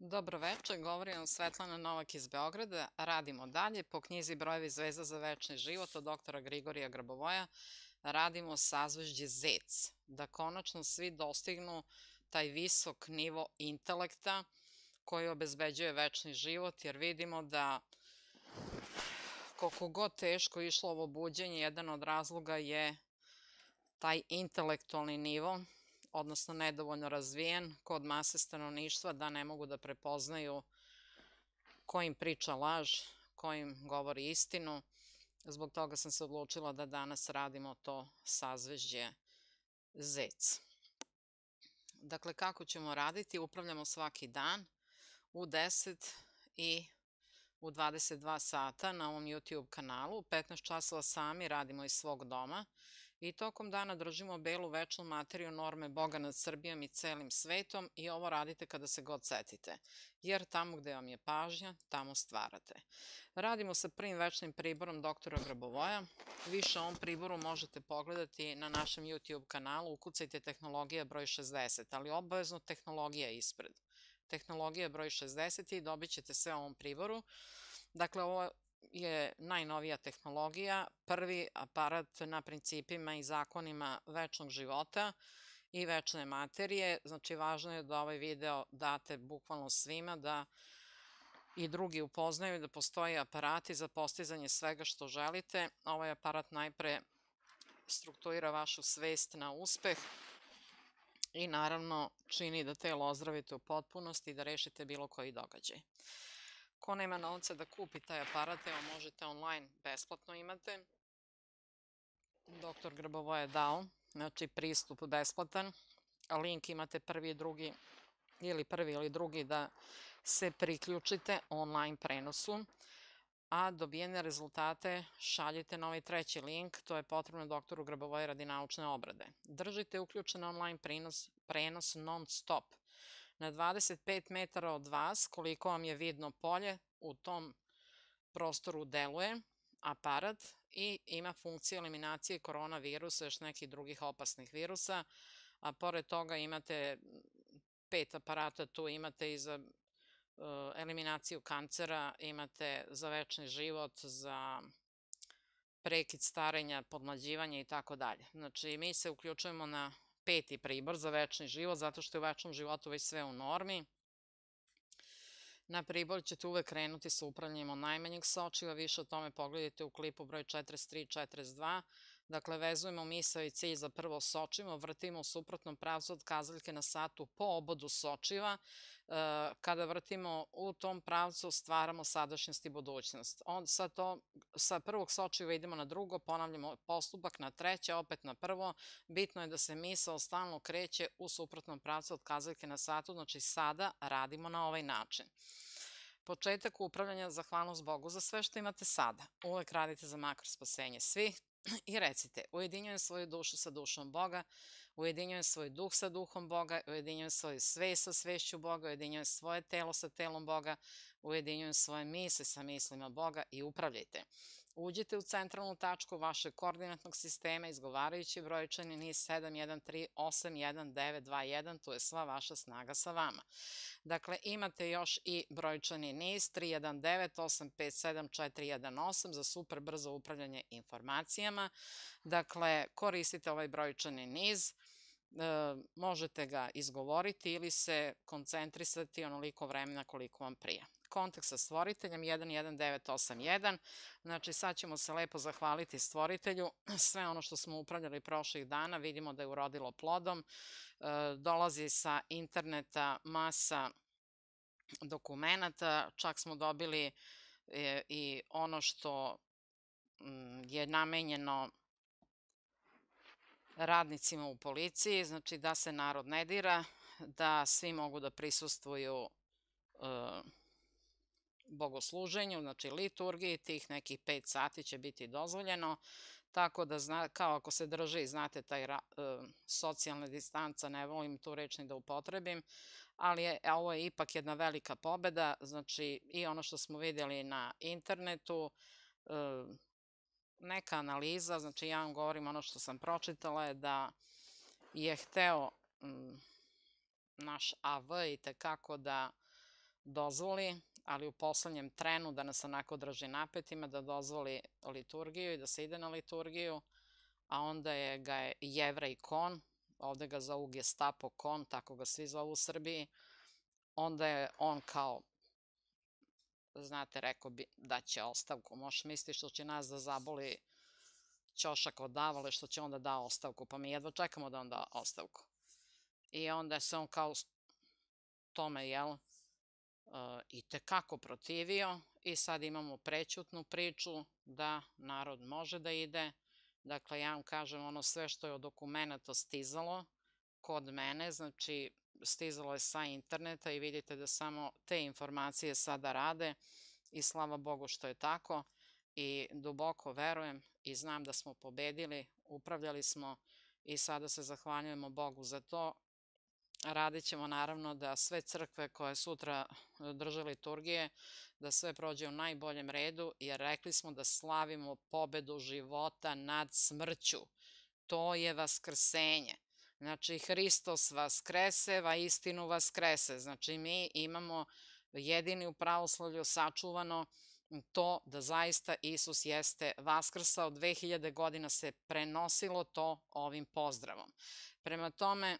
Dobro večer, govori vam Svetlana Novak iz Beograda. Radimo dalje po knjizi Brojevi zvezda za večni život od doktora Grigorija Grabovoja. Radimo sazvežđe Zec, da konačno svi dostignu taj visok nivo intelekta koji obezbeđuje večni život, jer vidimo da koliko god teško išlo ovo buđenje, jedan od razloga je taj intelektualni nivo, odnosno nedovoljno razvijen kod mase stanovništva, da ne mogu da prepoznaju ko im priča laž, ko im govori istinu. Zbog toga sam se odlučila da danas radimo to sazvežđe Zec. Dakle, kako ćemo raditi? Upravljamo svaki dan u 10 i u 22 sata na ovom YouTube kanalu. 15 časova sami radimo iz svog doma i tokom dana držimo belu večnu materiju norme Boga nad Srbijom i celim svetom i ovo radite kada se god setite, jer tamo gde vam je pažnja, tamo stvarate. Radimo sa prvim večnim priborom doktora Grabovoja. Više o ovom priboru možete pogledati na našem YouTube kanalu, ukucajte tehnologija broj 60, ali obavezno tehnologija ispred. Tehnologija broj 60 i dobit ćete sve o ovom priboru. Dakle, ovo je najnovija tehnologija, prvi aparat na principima i zakonima večnog života i večne materije. Znači, važno je da ovaj video date bukvalno svima, da i drugi upoznaju da postoje aparati za postizanje svega što želite. Ovaj aparat najpre strukturira vašu svest na uspeh i naravno čini da telo ozdravite u potpunosti i da rešite bilo koji događaj. Ko nema novca da kupi taj aparat, evo možete online, besplatno imate. Doktor Grabovoje je dao, znači pristup besplatan. Link imate prvi i drugi, ili prvi ili drugi da se priključite online prenosu, a dobijene rezultate šaljite na ovaj treći link, to je potrebno doktoru Grabovoje radi naučne obrade. Držite uključen online prenos non stop. Na 25 metara od vas, koliko vam je vidno polje, u tom prostoru deluje aparat i ima funkciju eliminacije koronavirusa i još nekih drugih opasnih virusa, a pored toga imate 5 aparata, tu imate i za eliminaciju kancera, imate za večni život, za prekid starenja, podmlađivanje i tako dalje. Znači, mi se uključujemo na 5. pribor za večni život, zato što je u večnom životu već sve u normi. Na pribor ćete uvek krenuti sa upravljanjem od najmanjeg sočiva, više o tome pogledajte u klipu broj 43 i 42. Dakle, vezujemo misao i cilj za prvo sočivo, vrtimo u suprotnom pravcu od kazaljke na satu po obodu sočiva. Kada vrtimo u tom pravcu, stvaramo sadašnjost i budućnost. Sa prvog sočiva idemo na drugo, ponavljamo postupak na treće, opet na prvo. Bitno je da se misao stalno kreće u suprotnom pravcu od kazaljke na satu, znači sada radimo na ovaj način. Početak upravljanja, zahvalnost Bogu za sve što imate sada. Uvek radite za makar spasenje svih i recite: ujedinjujem svoju dušu sa dušom Boga, ujedinjujem svoj duh sa duhom Boga, ujedinjujem svoju svest sa svešću Boga, ujedinjujem svoje telo sa telom Boga, ujedinjujem svoje misli sa mislima Boga i upravljajte. Uđite u centralnu tačku vašeg koordinatnog sistema izgovarajući brojčani niz 7138191, tu je sva vaša snaga sa vama. Dakle, imate još i brojčani niz 319857418 za super brzo upravljanje informacijama. Dakle, koristite ovaj brojčani niz, možete ga izgovoriti ili se koncentrisati onoliko vremena koliko vam prija. Kontakt sa stvoriteljem 11981, znači sad ćemo se lepo zahvaliti stvoritelju. Sve ono što smo upravljali prošlih dana vidimo da je urodilo plodom. Dolazi sa interneta masa dokumenata, čak smo dobili i ono što je namenjeno radnicima u policiji, znači da se narod ne dira, da svi mogu da prisustvuju bogosluženju, znači liturgiji, tih nekih 5 sati će biti dozvoljeno, tako da kao ako se drži, znate, taj socijalna distanca, ne volim tu reč ni da upotrebim, ali ovo je ipak jedna velika pobeda, znači i ono što smo vidjeli na internetu, neka analiza, znači ja vam govorim ono što sam pročitala je da je hteo naš AV i tekako da dozvoli, ali u poslednjem trenu da nas onako drži napetima, da dozvoli liturgiju i da se ide na liturgiju, a onda ga je Jevrej Kon, ovde ga zovu Gestapo Kon, tako ga svi zovu u Srbiji, onda je on kao, znate, rekao bi da će ostavku. Možeš misliti što će nas da zaboli ćošak od davole, što će on da da ostavku, pa mi jedva čekamo da on da ostavku. I onda se on kao tome, i tekako protivio i sad imamo prećutnu priču da narod može da ide. Dakle, ja vam kažem, ono sve što je od dokumenta stizalo kod mene, znači stizalo je sa interneta i vidite da samo te informacije sada rade i slava Bogu što je tako i duboko verujem i znam da smo pobedili, upravljali smo i sada se zahvaljujemo Bogu za to. Radit ćemo naravno da sve crkve koje sutra drže liturgije, da sve prođe u najboljem redu, jer rekli smo da slavimo pobedu života nad smrću. To je vaskrsenje. Znači, Hristos vaskrese, va istinu vaskrese. Znači, mi imamo jedini u pravoslavlju sačuvano to da zaista Isus jeste vaskrsao. 2000 godina se prenosilo to ovim pozdravom. Prema tome,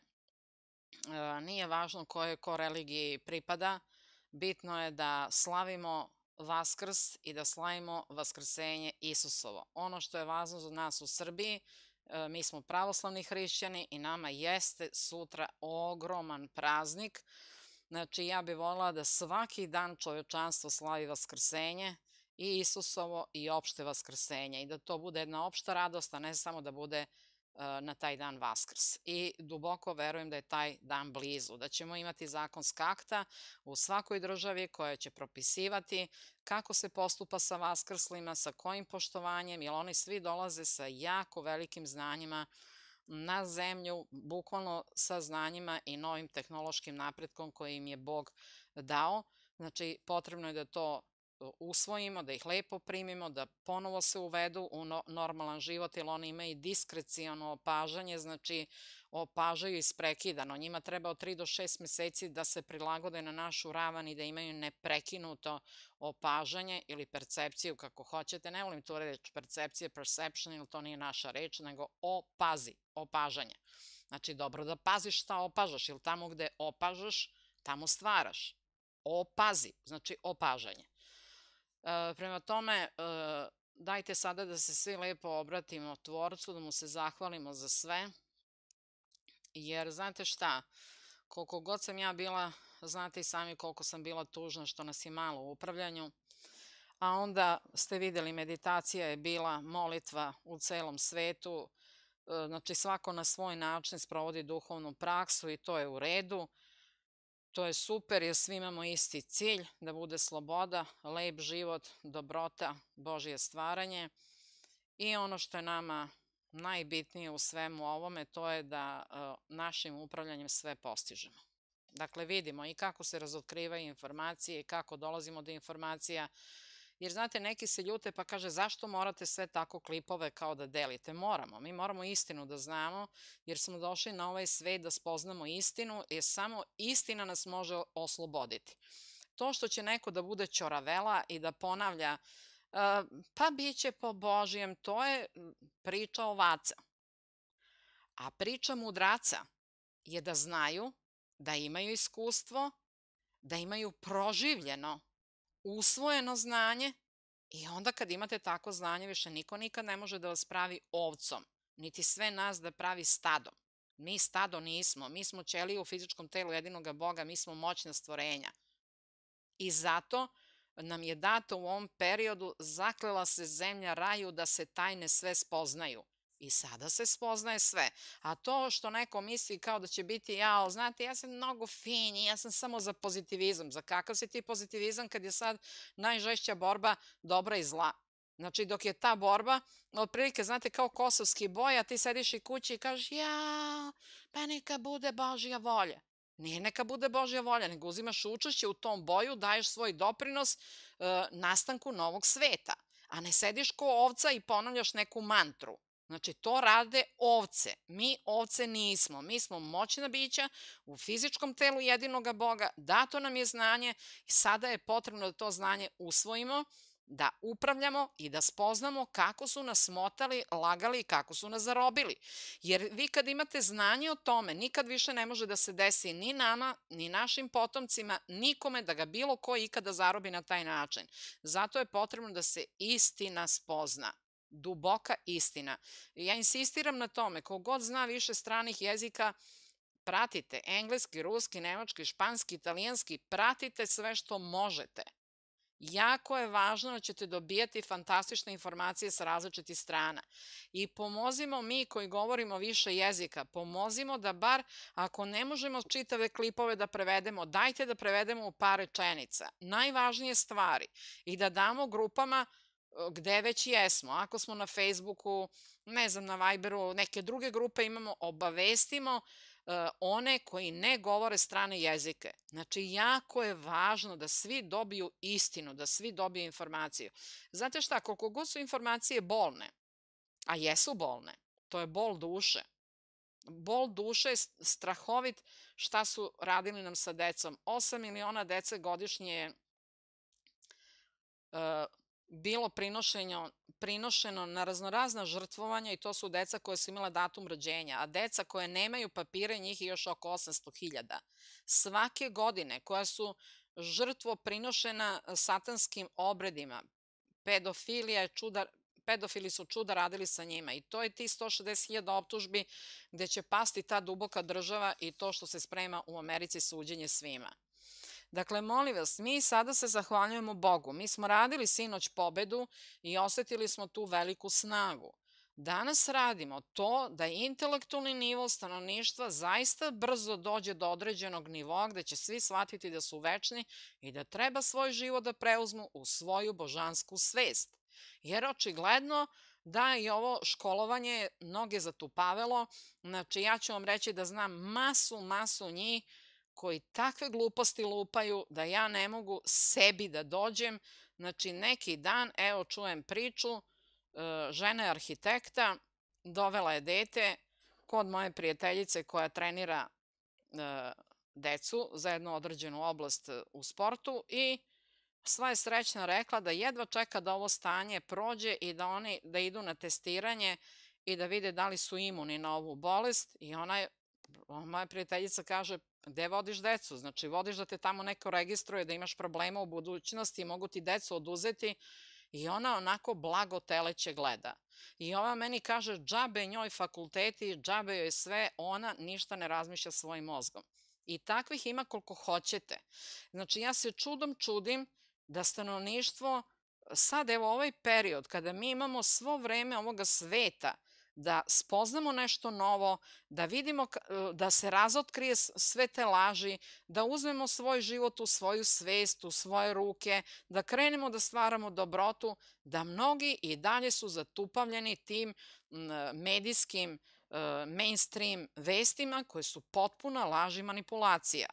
nije važno kojoj ko religiji pripada, bitno je da slavimo Vaskrs i da slavimo vaskrsenje Isusovo. Ono što je važno za nas u Srbiji, mi smo pravoslavni hrišćani i nama jeste sutra ogroman praznik. Znači, ja bih voljela da svaki dan čovečanstvo slavi vaskrsenje i Isusovo i opšte vaskrsenje i da to bude jedna opšta radost, a ne samo da bude na taj dan Vaskrs. I duboko verujem da je taj dan blizu, da ćemo imati zakonska akta u svakoj državi koja će propisivati kako se postupa sa vaskrslima, sa kojim poštovanjem, jer oni svi dolaze sa jako velikim znanjima na zemlju, bukvalno sa znanjima i novim tehnološkim napretkom koji im je Bog dao. Znači, potrebno je da to usvojimo, da ih lepo primimo, da ponovo se uvedu u normalan život, jer oni imaju diskrecijono opažanje, znači opažaju isprekidano. Njima treba od 3 do 6 meseci da se prilagode na našu ravan i da imaju neprekinuto opažanje ili percepciju, kako hoćete. Ne volim tu reč percepcije, perception, ili to nije naša reč, nego opažanje. Znači, dobro da paziš šta opažaš, ili tamo gde opažaš, tamo stvaraš. Opazi, znači opažanje. Prema tome, dajte sada da se svi lepo obratimo Tvorcu, da mu se zahvalimo za sve, jer znate šta, koliko god sam ja bila, znate i sami koliko sam bila tužna što nas je malo u upravljanju, a onda ste videli, meditacija je bila molitva u celom svetu, znači svako na svoj način sprovodi duhovnu praksu i to je u redu. To je super jer svi imamo isti cilj, da bude sloboda, lep život, dobrota, Božje stvaranje. I ono što je nama najbitnije u svemu ovome, to je da našim upravljanjem sve postižemo. Dakle, vidimo i kako se razotkrivaju informacije i kako dolazimo do informacija. Jer, znate, neki se ljute pa kaže zašto morate sve tako klipove kao da delite? Moramo. Mi moramo istinu da znamo jer smo došli na ovaj svet da spoznamo istinu jer samo istina nas može osloboditi. To što će neko da bude ćoravela i da ponavlja pa bit će po Božijem, to je priča ovaca. A priča mudraca je da znaju, da imaju iskustvo, da imaju proživljeno usvojeno znanje i onda kad imate tako znanje više niko nikad ne može da vas pravi ovcom, niti sve nas da pravi stadom. Mi stado nismo, mi smo ćelije u fizičkom telu jedinoga Boga, mi smo moćna stvorenja. I zato nam je dato u ovom periodu, zaklela se zemlja raju da se tajne sve spoznaju. I sada se spoznaje sve. A to što neko misli kao da će biti jao, znate, ja sam mnogo fin i ja sam samo za pozitivizam. Za kakav si ti pozitivizam kad je sad najžešća borba dobra i zla? Znači, dok je ta borba, otprilike, znate, kao kosovski boj, a ti sediš i kući i kažeš, jao, pa neka bude Božja volja. Nije neka bude Božja volja, nego uzimaš učešće u tom boju, daješ svoj doprinos nastanku novog sveta. A ne sediš ko ovca i ponavljaš neku mantru. Znači, to rade ovce. Mi ovce nismo. Mi smo moćna bića u fizičkom telu jedinoga Boga. Dato nam je znanje i sada je potrebno da to znanje usvojimo, da upravljamo i da spoznamo kako su nas motali, lagali i kako su nas zarobili. Jer vi kad imate znanje o tome, nikad više ne može da se desi ni nama, ni našim potomcima, nikome da ga bilo ko ikada zarobi na taj način. Zato je potrebno da se istina spozna. Duboka istina. Ja insistiram na tome, kogod zna više stranih jezika, pratite engleski, ruski, nemački, španski, italijanski, pratite sve što možete. Jako je važno da ćete dobijati fantastične informacije sa različitih strana. I pomozimo mi koji govorimo više jezika, pomozimo da bar ako ne možemo čitave klipove da prevedemo, dajte da prevedemo u par rečenica. Najvažnije stvari i da damo grupama gde već jesmo. Ako smo na Facebooku, ne znam, na Viberu, neke druge grupe imamo, obavestimo one koji ne govore strane jezike. Znači, jako je važno da svi dobiju istinu, da svi dobiju informaciju. Znate šta, koliko god su informacije bolne, a jesu bolne, to je bol duše. Bol duše je strahovit šta su radili nam sa decom. 8 miliona dece godišnje je bilo prinošeno na raznorazna žrtvovanja i to su deca koje su imala datum rođenja, a deca koje nemaju papire, njih je još oko 800.000. Svake godine koja su žrtvo prinošena satanskim obredima, pedofili su čuda radili sa njima i to je ti 160.000 optužbi gde će pasti ta duboka država i to što se sprema u Americi suđenje svima. Dakle, molim vas, mi sada se zahvaljujemo Bogu. Mi smo radili sinoć pobedu i osetili smo tu veliku snagu. Danas radimo to da intelektualni nivo stanovništva zaista brzo dođe do određenog nivoa gde će svi shvatiti da su večni i da treba svoj život da preuzmu u svoju božansku svest. Jer očigledno da je ovo školovanje mnoge zatupavelo. Znači, ja ću vam reći da znam masu njih koji takve gluposti lupaju da ja ne mogu sebi da dođem. Znači, neki dan, evo, čujem priču, žena je arhitekta, dovela je dete kod moje prijateljice koja trenira decu za jednu određenu oblast u sportu i sva je srećna rekla da jedva čeka da ovo stanje prođe i da idu na testiranje i da vide da li su imuni na ovu bolest i moja prijateljica kaže, gde vodiš decu? Znači, vodiš da te tamo neko registruje, da imaš problema u budućnosti i mogu ti decu oduzeti i ona onako blago teleće gleda. I ova meni kaže, džabe njoj fakulteti, džabe joj sve, ona ništa ne razmišlja svojim mozgom. I takvih ima koliko hoćete. Znači, ja se čudom čudim da stanovništvo, sad evo ovaj period, kada mi imamo svo vreme ovoga sveta, da spoznamo nešto novo, da vidimo, da se razotkrije sve te laži, da uzmemo svoj život u svoju svest, u svoje ruke, da krenemo da stvaramo dobrotu, da mnogi i dalje su zatupavljeni tim medijskim mainstream vestima koje su potpuna laž i manipulacija.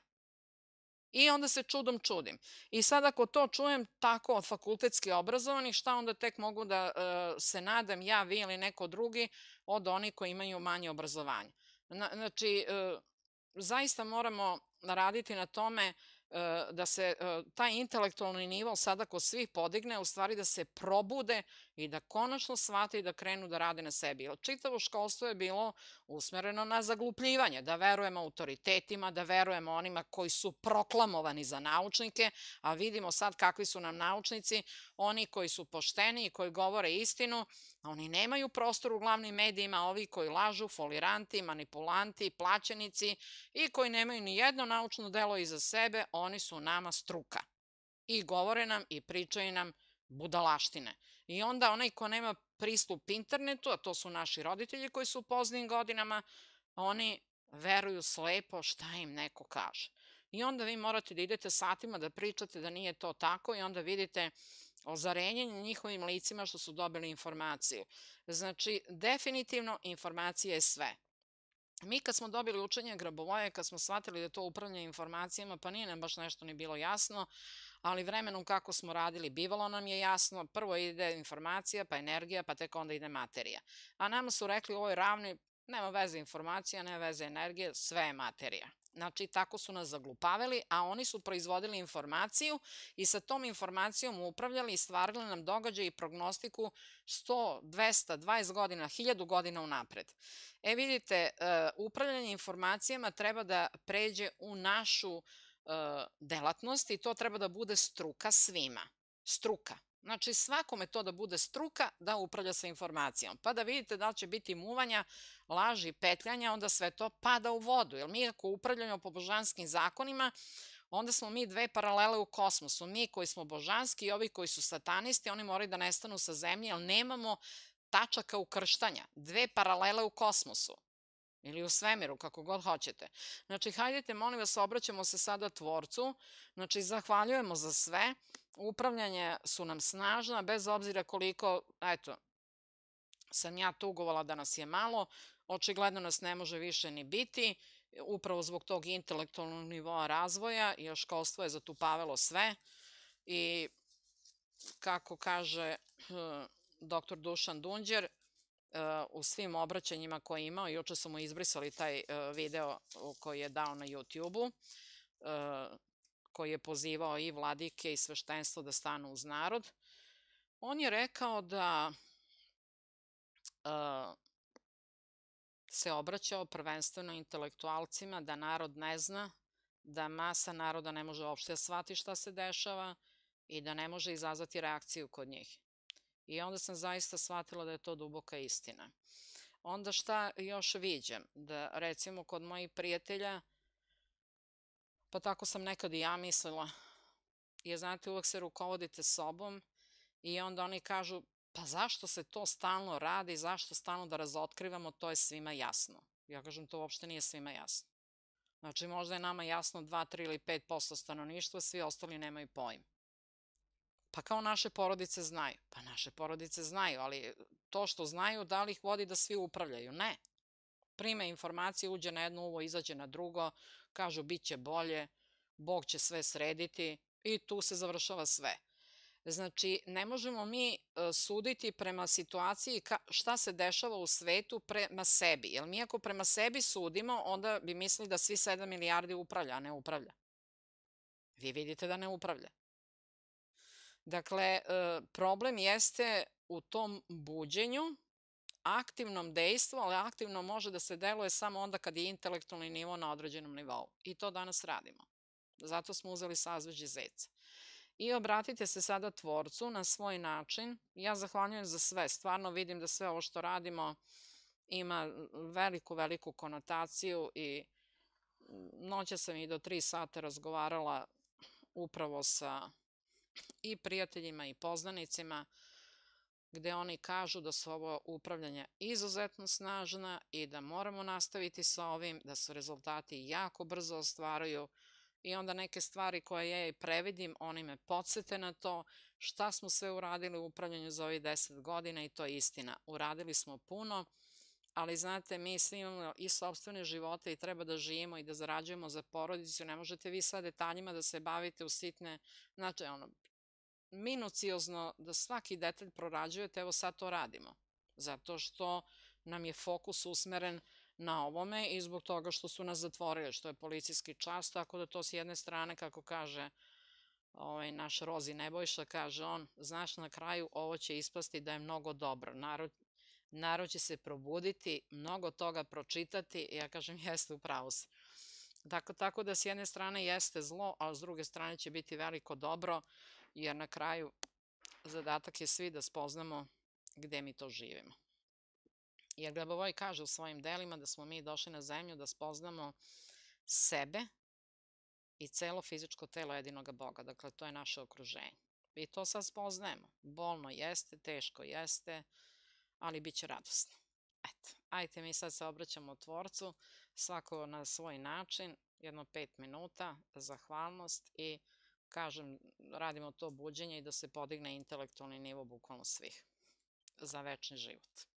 I onda se čudom čudim. I sad ako to čujem tako od fakultetski obrazovanih, šta onda tek mogu da se nadam ja, vi ili neko drugi od onih koji imaju manje obrazovanje. Znači, zaista moramo raditi na tome da se taj intelektualni nivo sada kod svih podigne, u stvari da se probude i da konačno shvate i da krenu da rade na sebi. Čitavo školstvo je bilo usmereno na zaglupljivanje, da verujemo autoritetima, da verujemo onima koji su proklamovani za naučnike, a vidimo sad kakvi su nam naučnici, oni koji su pošteni i koji govore istinu, oni nemaju prostor u glavnim medijima, ovi koji lažu, foliranti, manipulanti, plaćenici i koji nemaju ni jedno naučno delo iza sebe, oni su nama struka. I govore nam i pričaju nam budalaštine. I onda onaj ko nema pristup internetu, a to su naši roditelji koji su u poznim godinama, oni veruju slepo šta im neko kaže. I onda vi morate da idete satima da pričate da nije to tako i onda vidite ozarenje na njihovim licima što su dobili informaciju. Znači, definitivno informacija je sve. Mi kad smo dobili učenje Grabovoje, kad smo shvatili da je to upravljanje informacijama, pa nije nam baš nešto ni bilo jasno, ali vremenom kako smo radili, bivalo nam je jasno, prvo ide informacija, pa energija, pa tek onda ide materija. A nama su rekli u ovoj ravni, nema veze informacija, nema veze energije, sve je materija. Znači, tako su nas zaglupavili, a oni su proizvodili informaciju i sa tom informacijom upravljali i stvarali nam događaj i prognostiku 100, 200, 20 godina, 1000 godina unapred. Vidite, upravljanje informacijama treba da pređe u našu delatnost i to treba da bude struka svima. Struka. Znači, svakome to da bude struka da upravlja sa informacijom. Pa da vidite da li će biti muvanja, laži, petljanja, onda sve to pada u vodu. Jer mi ako upravljamo po božanskim zakonima, onda smo mi dve paralele u kosmosu. Mi koji smo božanski i ovi koji su satanisti, oni moraju da nestanu sa zemlje, jer nemamo tačaka ukrštanja. Dve paralele u kosmosu. Ili u svemiru, kako god hoćete. Znači, hajdete, molim vas, obraćamo se sada Tvorcu. Znači, zahvaljujemo za sve. Upravljanje su nam snažna, bez obzira koliko, eto, sam ja tugovala da nas je malo, očigledno nas ne može više ni biti, upravo zbog tog intelektualnog nivoa razvoja, jer školstvo je zatupavalo sve i, kako kaže dr. Dušan Dunđer, u svim obraćanjima koje je imao, juče su mu izbrisali taj video koji je dao na YouTube-u, koji je pozivao i vladike i sveštenstvo da stanu uz narod. On je rekao da se obraćao prvenstveno intelektualcima, da narod ne zna, da masa naroda ne može uopšte shvati šta se dešava i da ne može izazvati reakciju kod njih. I onda sam zaista shvatila da je to duboka istina. Onda šta još viđem? Da recimo kod mojih prijatelja, pa tako sam nekad i ja mislila, jer znate, uvek se rukovodite sobom i onda oni kažu, pa zašto se to stalno radi, zašto stalno da razotkrivamo, to je svima jasno. Ja kažem, to uopšte nije svima jasno. Znači, možda je nama jasno 2, 3 ili 5% stanovništva, svi ostali nemaju pojma. Pa kao naše porodice znaju. Pa naše porodice znaju, ali to što znaju, da li ih vodi da svi upravljaju? Ne. Prime informacije, uđe na jedno uvo, izađe na drugo, kažu bit će bolje, Bog će sve srediti i tu se završava sve. Znači, ne možemo mi suditi prema situaciji šta se dešava u svetu prema sebi. Jer mi ako prema sebi sudimo, onda bi mislili da svi 7 milijardi upravlja, a ne upravlja. Vi vidite da ne upravlja. Dakle, problem jeste u tom buđenju, aktivnom dejstvu, ali aktivno može da se deluje samo onda kad je intelektualni nivo na određenom nivou. I to danas radimo. Zato smo uzeli sazveđe zeca. I obratite se sada Tvorcu na svoj način. Ja zahvaljujem za sve. Stvarno vidim da sve ovo što radimo ima veliku, veliku konotaciju i noća sam i do 3 sata razgovarala upravo sa i prijateljima i poznanicima, gde oni kažu da su ovo upravljanje izuzetno snažna i da moramo nastaviti sa ovim, da se rezultati jako brzo ostvaruju i onda neke stvari koje ja i previdim, oni me podsete na to šta smo sve uradili u upravljanju za ovih 10 godina i to je istina. Uradili smo puno, ali znate, mi svi imamo i sopstvene živote i treba da živimo i da zarađujemo za porodicu. Ne možete vi sad detaljima da se bavite u sitne, znači minuciozno da svaki detalj prorađujete, evo sad to radimo. Zato što nam je fokus usmeren na ovome i zbog toga što su nas zatvorili, što je policijski čas, tako da to s jedne strane, kako kaže naš Rozi Nebojša, kaže on, znaš, na kraju ovo će ispasti da je mnogo dobro. Narod će se probuditi, mnogo toga pročitati i ja kažem, jeste, upravo se. Tako da s jedne strane jeste zlo, a s druge strane će biti veliko dobro, jer na kraju zadatak je svi da spoznamo gde mi to živimo. Jer Grabovoj kaže u svojim delima da smo mi došli na zemlju da spoznamo sebe i celo fizičko telo jedinoga Boga. Dakle, to je naše okruženje. I to sad spoznajemo. Bolno jeste, teško jeste, ali bit će radosno. Eto, ajte mi sad se obraćamo Tvorcu, svako na svoj način, jedno 5 minuta, zahvalnost i kažem, radimo to buđenje i da se podigne intelektualni nivo bukvalno svih za večni život.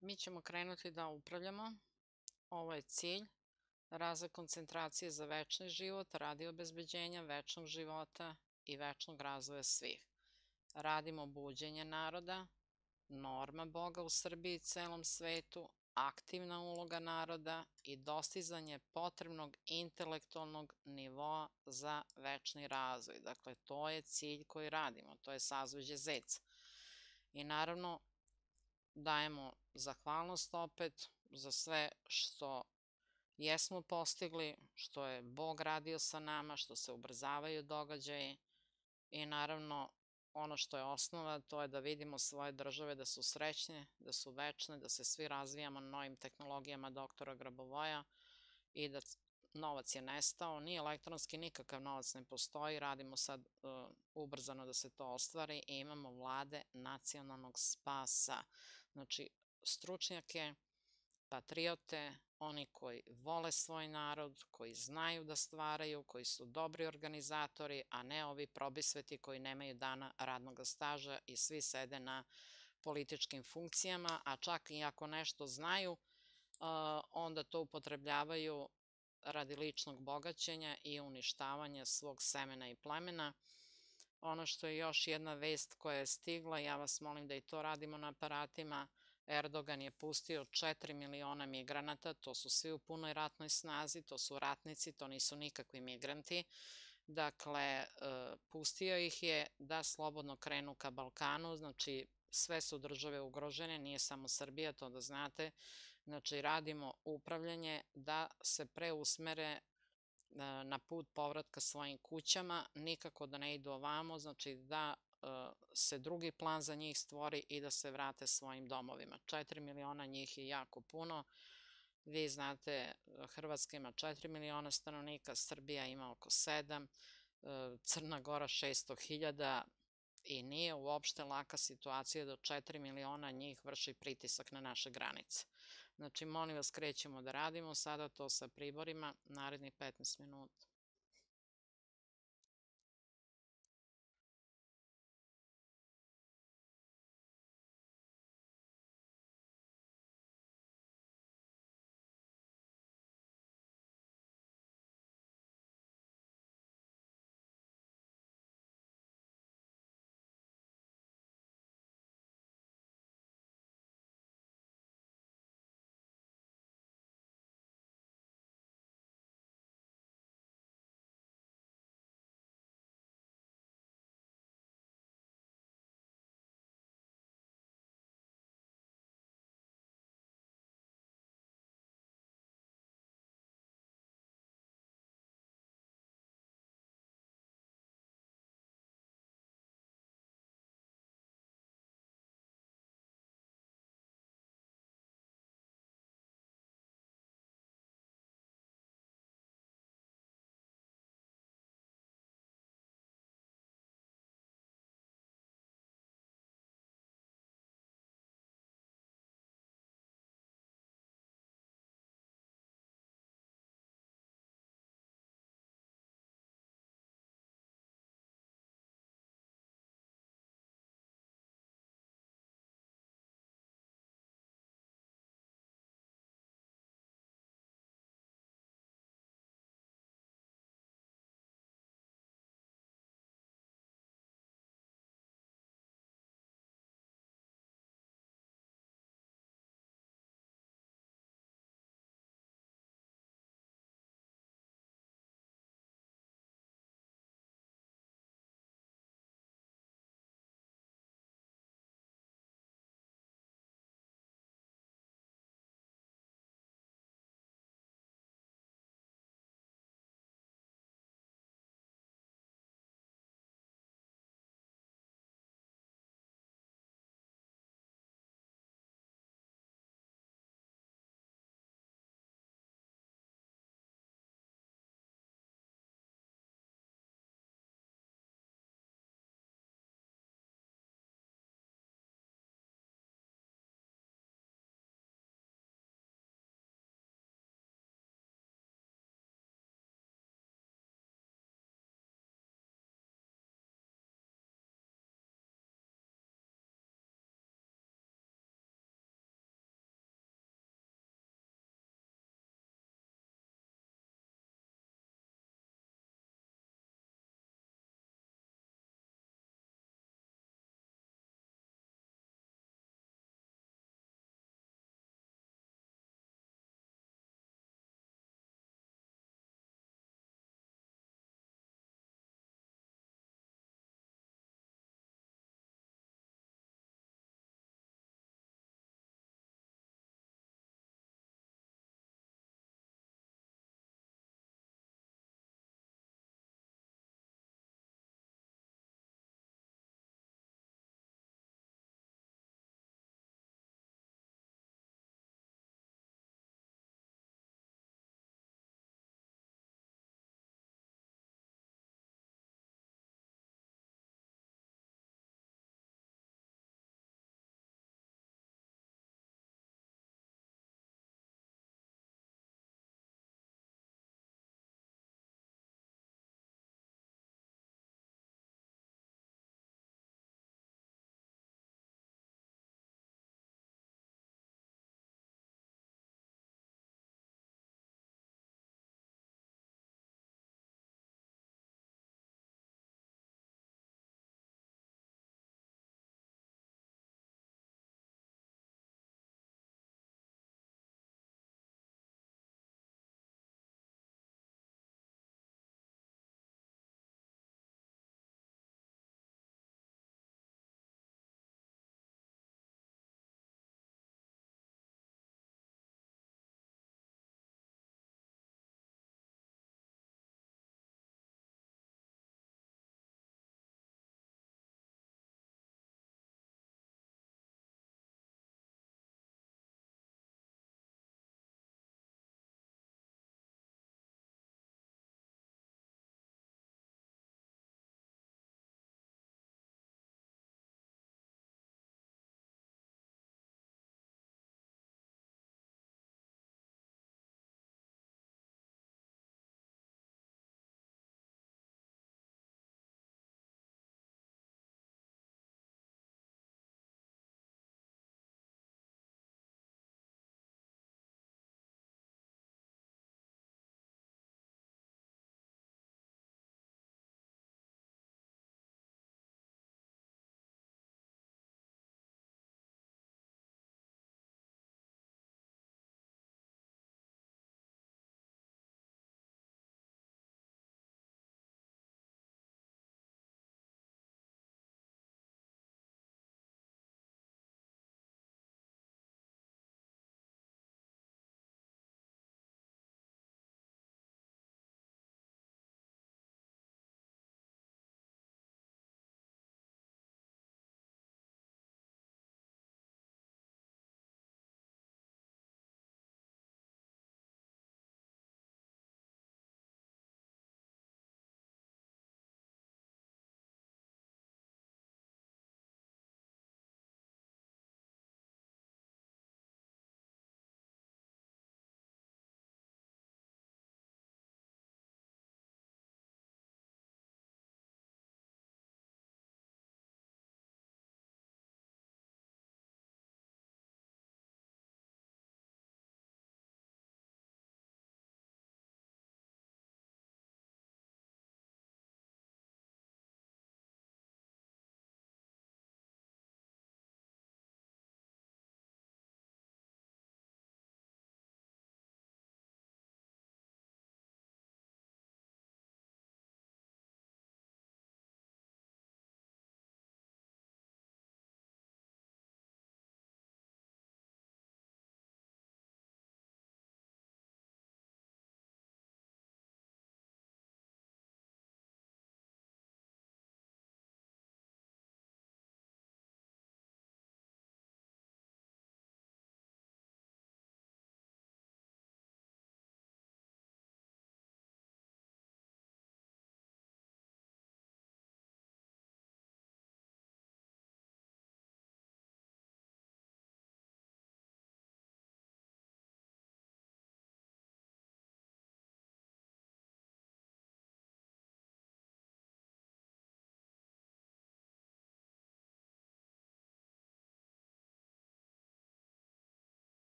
Mi ćemo krenuti da upravljamo. Ovo je cilj. Razvoj koncentracije za večni život, radi obezbeđenja večnog života i večnog razvoja svih. Radimo buđenje naroda, norma Boga u Srbiji i celom svetu, aktivna uloga naroda i dostizanje potrebnog intelektualnog nivoa za večni razvoj. Dakle, to je cilj koji radimo, to je sazveđe Zeca. I naravno, dajemo zahvalnost opet za sve što jesmo postigli, što je Bog radio sa nama, što se ubrzavaju događaji i naravno ono što je osnova, to je da vidimo svoje države da su srećne, da su večne, da se svi razvijamo na novim tehnologijama doktora Grabovoja i da novac je nestao, ni elektronski nikakav novac ne postoji, radimo sad ubrzano da se to ostvari i imamo vlade nacionalnog spasa. Znači, stručnjake, patriote, oni koji vole svoj narod, koji znaju da stvaraju, koji su dobri organizatori, a ne ovi probisveti koji nemaju dana radnog staža i svi sede na političkim funkcijama, a čak i ako nešto znaju, onda to upotrebljavaju radi ličnog bogaćenja i uništavanja svog semena i plemena. Ono što je još jedna vest koja je stigla, ja vas molim da i to radimo na aparatima, Erdogan je pustio 4 miliona migranata, to su svi u punoj ratnoj snazi, to su ratnici, to nisu nikakvi migranti. Dakle, pustio ih je da slobodno krenu ka Balkanu, znači sve su države ugrožene, nije samo Srbija, to da znate. Znači, radimo upravljanje da se preusmere na put povratka svojim kućama, nikako da ne idu ovamo, znači da se drugi plan za njih stvori i da se vrate svojim domovima. 4 miliona njih je jako puno. Vi znate, Hrvatska ima 4 miliona stanovnika, Srbija ima oko 7, Crna Gora 600.000 i nije uopšte laka situacija da 4 miliona njih vrši pritisak na naše granice. Znači, molim vas, krećemo da radimo sada to sa priborima, narednih 15 minuta.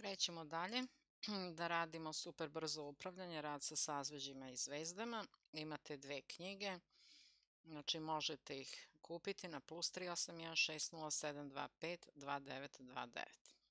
Krećemo dalje da radimo super brzo upravljanje, rad sa sazvežđima i zvezdama. Imate dve knjige, znači možete ih kupiti na +3816072522929.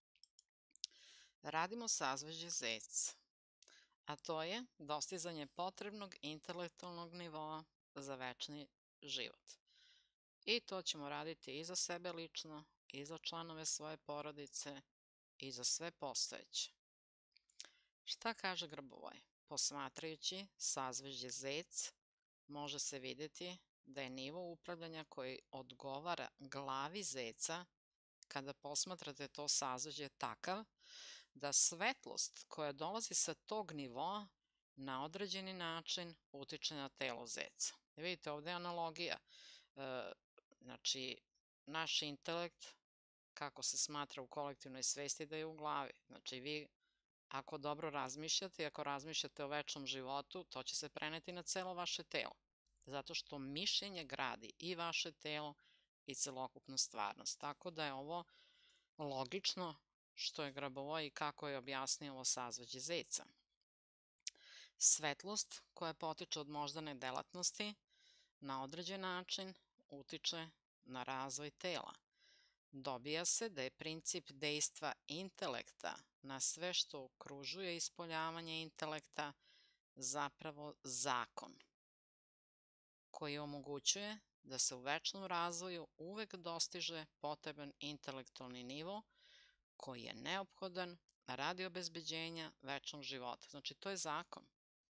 Radimo sazvežđe Zec, a to je dostizanje potrebnog intelektualnog nivoa za večni život. I to ćemo raditi i za sebe lično, i za članove svoje porodice, i za sve postojeće. Šta kaže Grabovoj? Posmatrajući sazvežđe Zec, može se vidjeti da je nivo upravljanja koji odgovara glavi Zeca, kada posmatrate to sazvežđe, takav da svetlost koja dolazi sa tog nivoa na određeni način utiče na telo Zeca. Vidite, ovdje je analogija. Znači, naš intelekt, kako se smatra u kolektivnoj svesti, da je u glavi. Znači, vi ako dobro razmišljate i ako razmišljate o večnom životu, to će se preneti na celo vaše telo. Zato što mišljenje gradi i vaše telo i celokupnu stvarnost. Tako da je ovo logično što je Grabovoj i kako je objasnio ovo sazvežđe Zeca. Svetlost koja potiče od moždane delatnosti na određen način utiče na razvoj tela. Dobija se da je princip dejstva intelekta na sve što okružuje ispoljavanje intelekta zapravo zakon, koji omogućuje da se u večnom razvoju uvek dostiže potreban intelektualni nivo koji je neophodan radi obezbeđenja večnog života. Znači, to je zakon.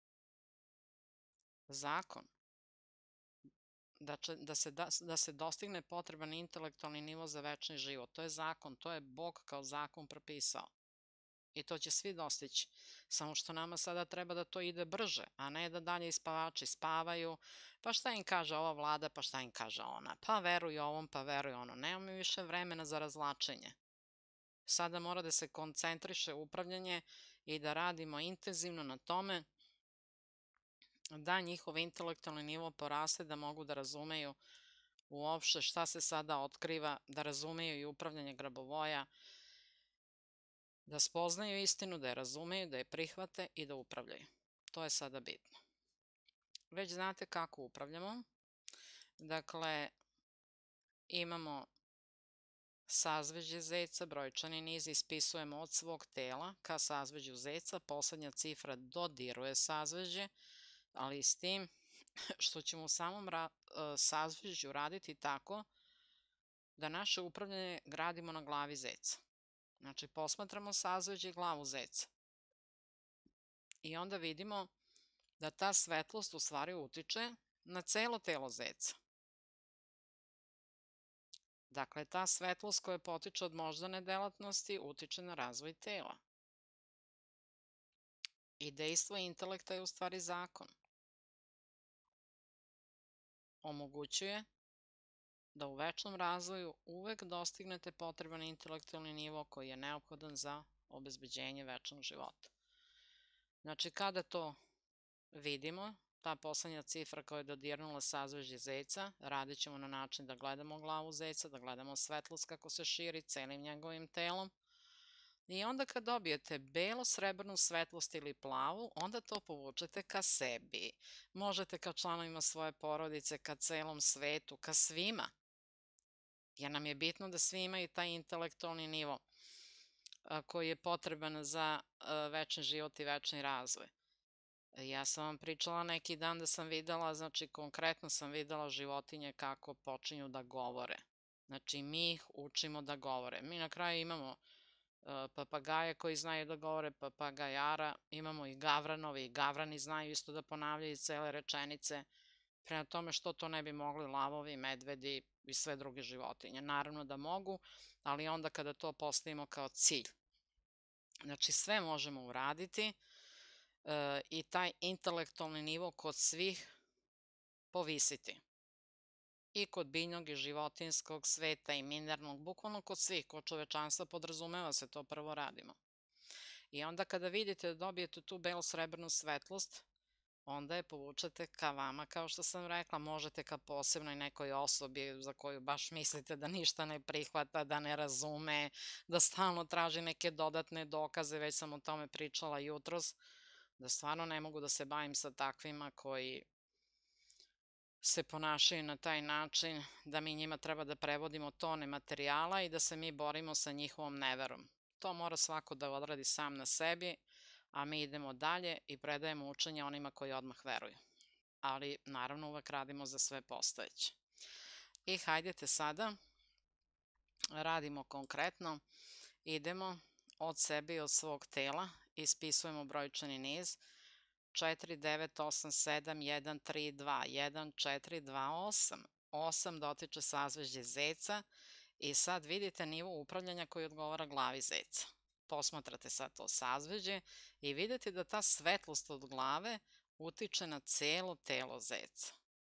Zakon. Da se dostigne potreban intelektualni nivo za večni život. To je zakon, to je Bog kao zakon propisao. I to će svi dostići. Samo što nama sada treba da to ide brže, a ne da dalje ispavači spavaju. Pa šta im kaže ova vlada, pa šta im kaže ona. Pa veruju ovom, pa veruju ono. Nemamo više vremena za razvlačenje. Sada mora da se koncentriše upravljanje i da radimo intenzivno na tome da njihov intelektualni nivo poraste, da mogu da razumeju uopšte šta se sada otkriva, da razumeju i upravljanje Grabovoja, da spoznaju istinu, da je razumeju, da je prihvate i da upravljaju. To je sada bitno. Već znate kako upravljamo. Dakle, imamo sazvežđe Zeca, brojčani niz, ispisujemo od svog tela ka sazvežđu Zeca, poslednja cifra dodiruje sazvežđe, ali s tim što ćemo u samom sazvežđu raditi tako da naše upravljanje gradimo na glavi Zeca. Znači, posmatramo sazvežđe i glavu Zeca. I onda vidimo da ta svetlost u stvari utiče na celo telo Zeca. Dakle, ta svetlost koja potiče od moždane delatnosti utiče na razvoj tela. I dejstvo intelekta je u stvari zakon. Omogućuje da u večnom razvoju uvek dostignete potreban intelektualni nivo koji je neophodan za obezbeđenje večnog života. Znači, kada to vidimo, ta poslednja cifra koja je dodirnula sazvežđe Zeca, radit ćemo na način da gledamo glavu Zeca, da gledamo svetlost kako se širi celim njegovim telom. I onda kad dobijete belo-srebrnu svetlost ili plavu, onda to povučete ka sebi. Možete ka članovima svoje porodice, ka celom svetu, ka svima. Jer nam je bitno da svi imaju taj intelektualni nivo koji je potreban za večni život i večni razvoj. Ja sam vam pričala neki dan da sam videla, znači konkretno sam videla životinje kako počinju da govore. Znači mi ih učimo da govore. Mi na kraju imamo papagaje koji znaju da govore, papagajara, imamo i gavranovi, i gavrani znaju isto da ponavljaju cele rečenice. Prema tome, što to ne bi mogli lavovi, medvedi i sve druge životinje? Naravno da mogu, ali onda kada to postavimo kao cilj. Znači sve možemo uraditi i taj intelektualni nivo kod svih povisiti. I kod biljnog i životinskog sveta i mineralnog, bukvalno kod svih, kod čovečanstva podrazumeva se, to prvo radimo. I onda kada vidite da dobijete tu belo-srebrnu svetlost, onda je povučete ka vama, kao što sam rekla, možete ka posebnoj nekoj osobi za koju baš mislite da ništa ne prihvata, da ne razume, da stalno traži neke dodatne dokaze, već sam o tome pričala jutros, da stvarno ne mogu da se bavim sa takvima koji se ponašaju na taj način da mi njima treba da prevodimo tone materijala i da se mi borimo sa njihovom neverom. To mora svako da odradi sam na sebi, a mi idemo dalje i predajemo učenje onima koji odmah veruju. Ali, naravno, uvek radimo za sve postojeće. I hajdete sada, radimo konkretno, idemo od sebe i od svog tela, ispisujemo brojčani niz 4, 9, 8, 7, 1, 3, 2, 1, 4, 2, 8. 8 dotiče sazvežđe zeca i sad vidite nivo upravljanja koji odgovara glavi zeca. Posmatrate sad to sazvežđe i vidite da ta svetlost od glave utiče na celo telo zeca.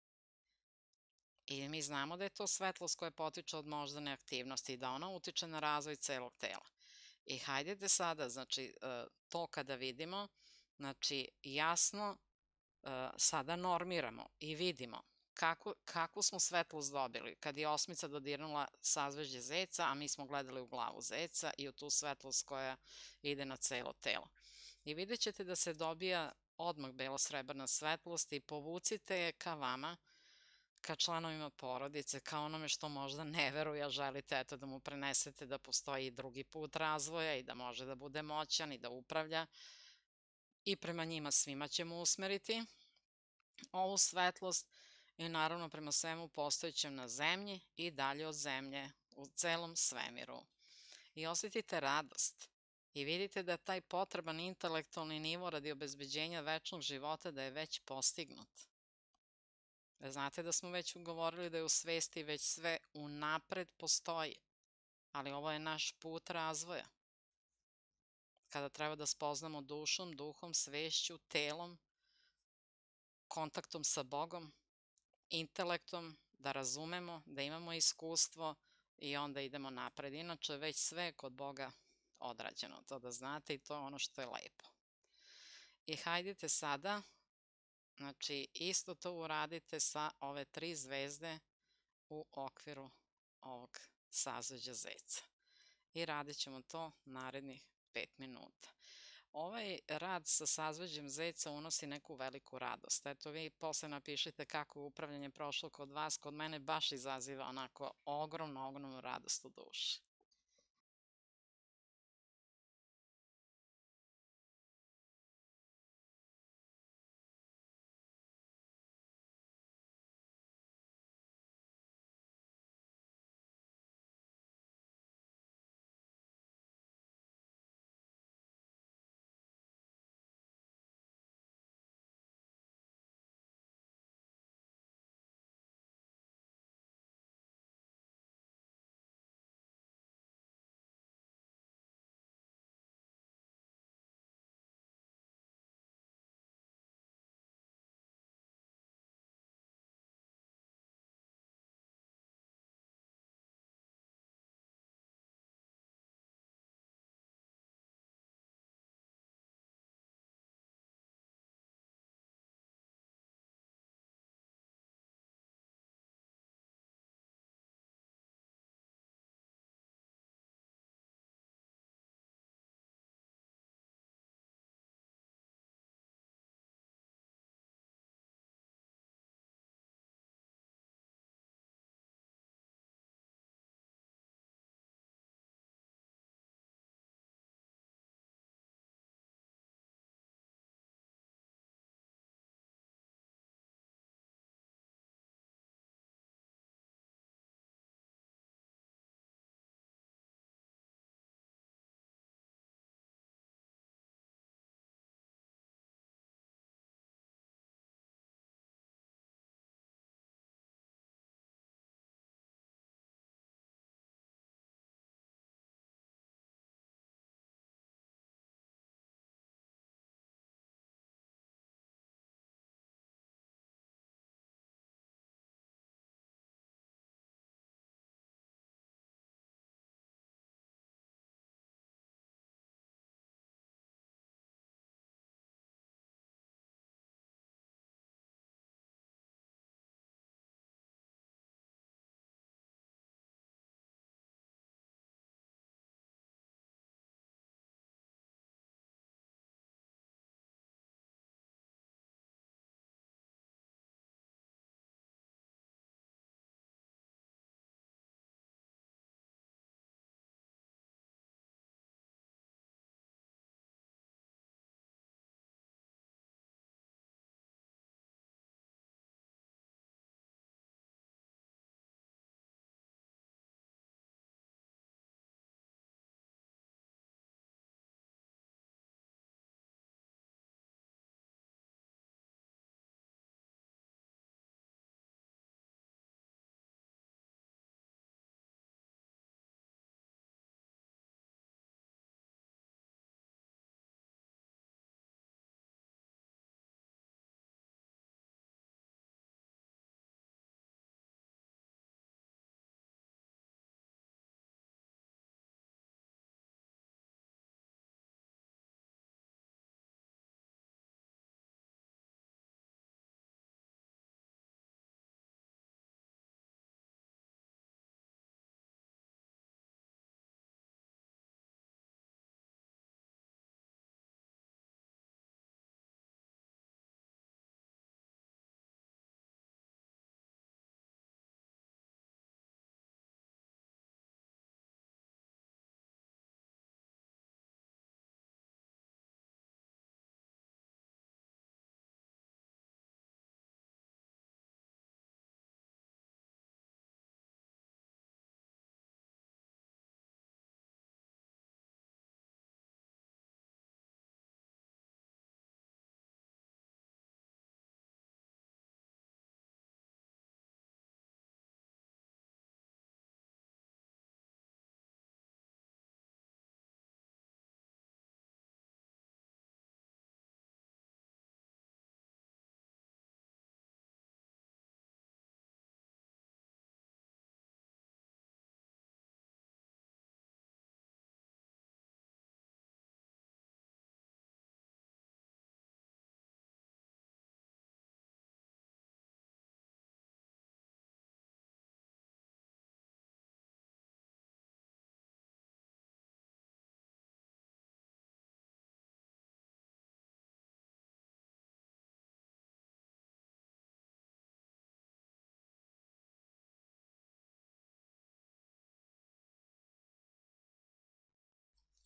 I mi znamo da je to svetlost koja potiče od moždane aktivnosti i da ona utiče na razvoj celog tela. I hajdete sada, znači, to kada vidimo, znači, jasno sada normiramo i vidimo kakvu smo svetlost dobili kad je osmica dodirnula sazvežđe zeca, a mi smo gledali u glavu zeca i u tu svetlost koja ide na celo telo. I vidjet ćete da se dobija odmah belo-srebrna svetlost i povucite je ka vama, ka članovima porodice, ka onome što možda ne veruje, a želite eto da mu prenesete da postoji i drugi put razvoja i da može da bude moćan i da upravlja. I prema njima svima ćemo usmeriti ovu svetlost i naravno prema svemu postojećem na zemlji i dalje od zemlje u celom svemiru. I osjetite radost i vidite da taj potreban intelektualni nivo radi obezbeđenja večnog života da je već postignut. Znate da smo već govorili da je u svesti već sve unapred postoji, ali ovo je naš put razvoja. Kada treba da spoznamo dušom, duhom, svešću, telom, kontaktom sa Bogom, intelektom, da razumemo, da imamo iskustvo i onda idemo napred. Inače, već sve je kod Boga odrađeno, to da znate i to je ono što je lepo. I hajdete sada, znači isto to uradite sa ove 3 zvezde u okviru ovog sazveđa zeca. I radit ćemo to narednih 5 minuta. Ovaj rad sa sazveđem zeca unosi neku veliku radost. Eto, vi posle napišite kako je upravljanje prošlo kod vas, kod mene baš izaziva onako ogromnu radost u duši.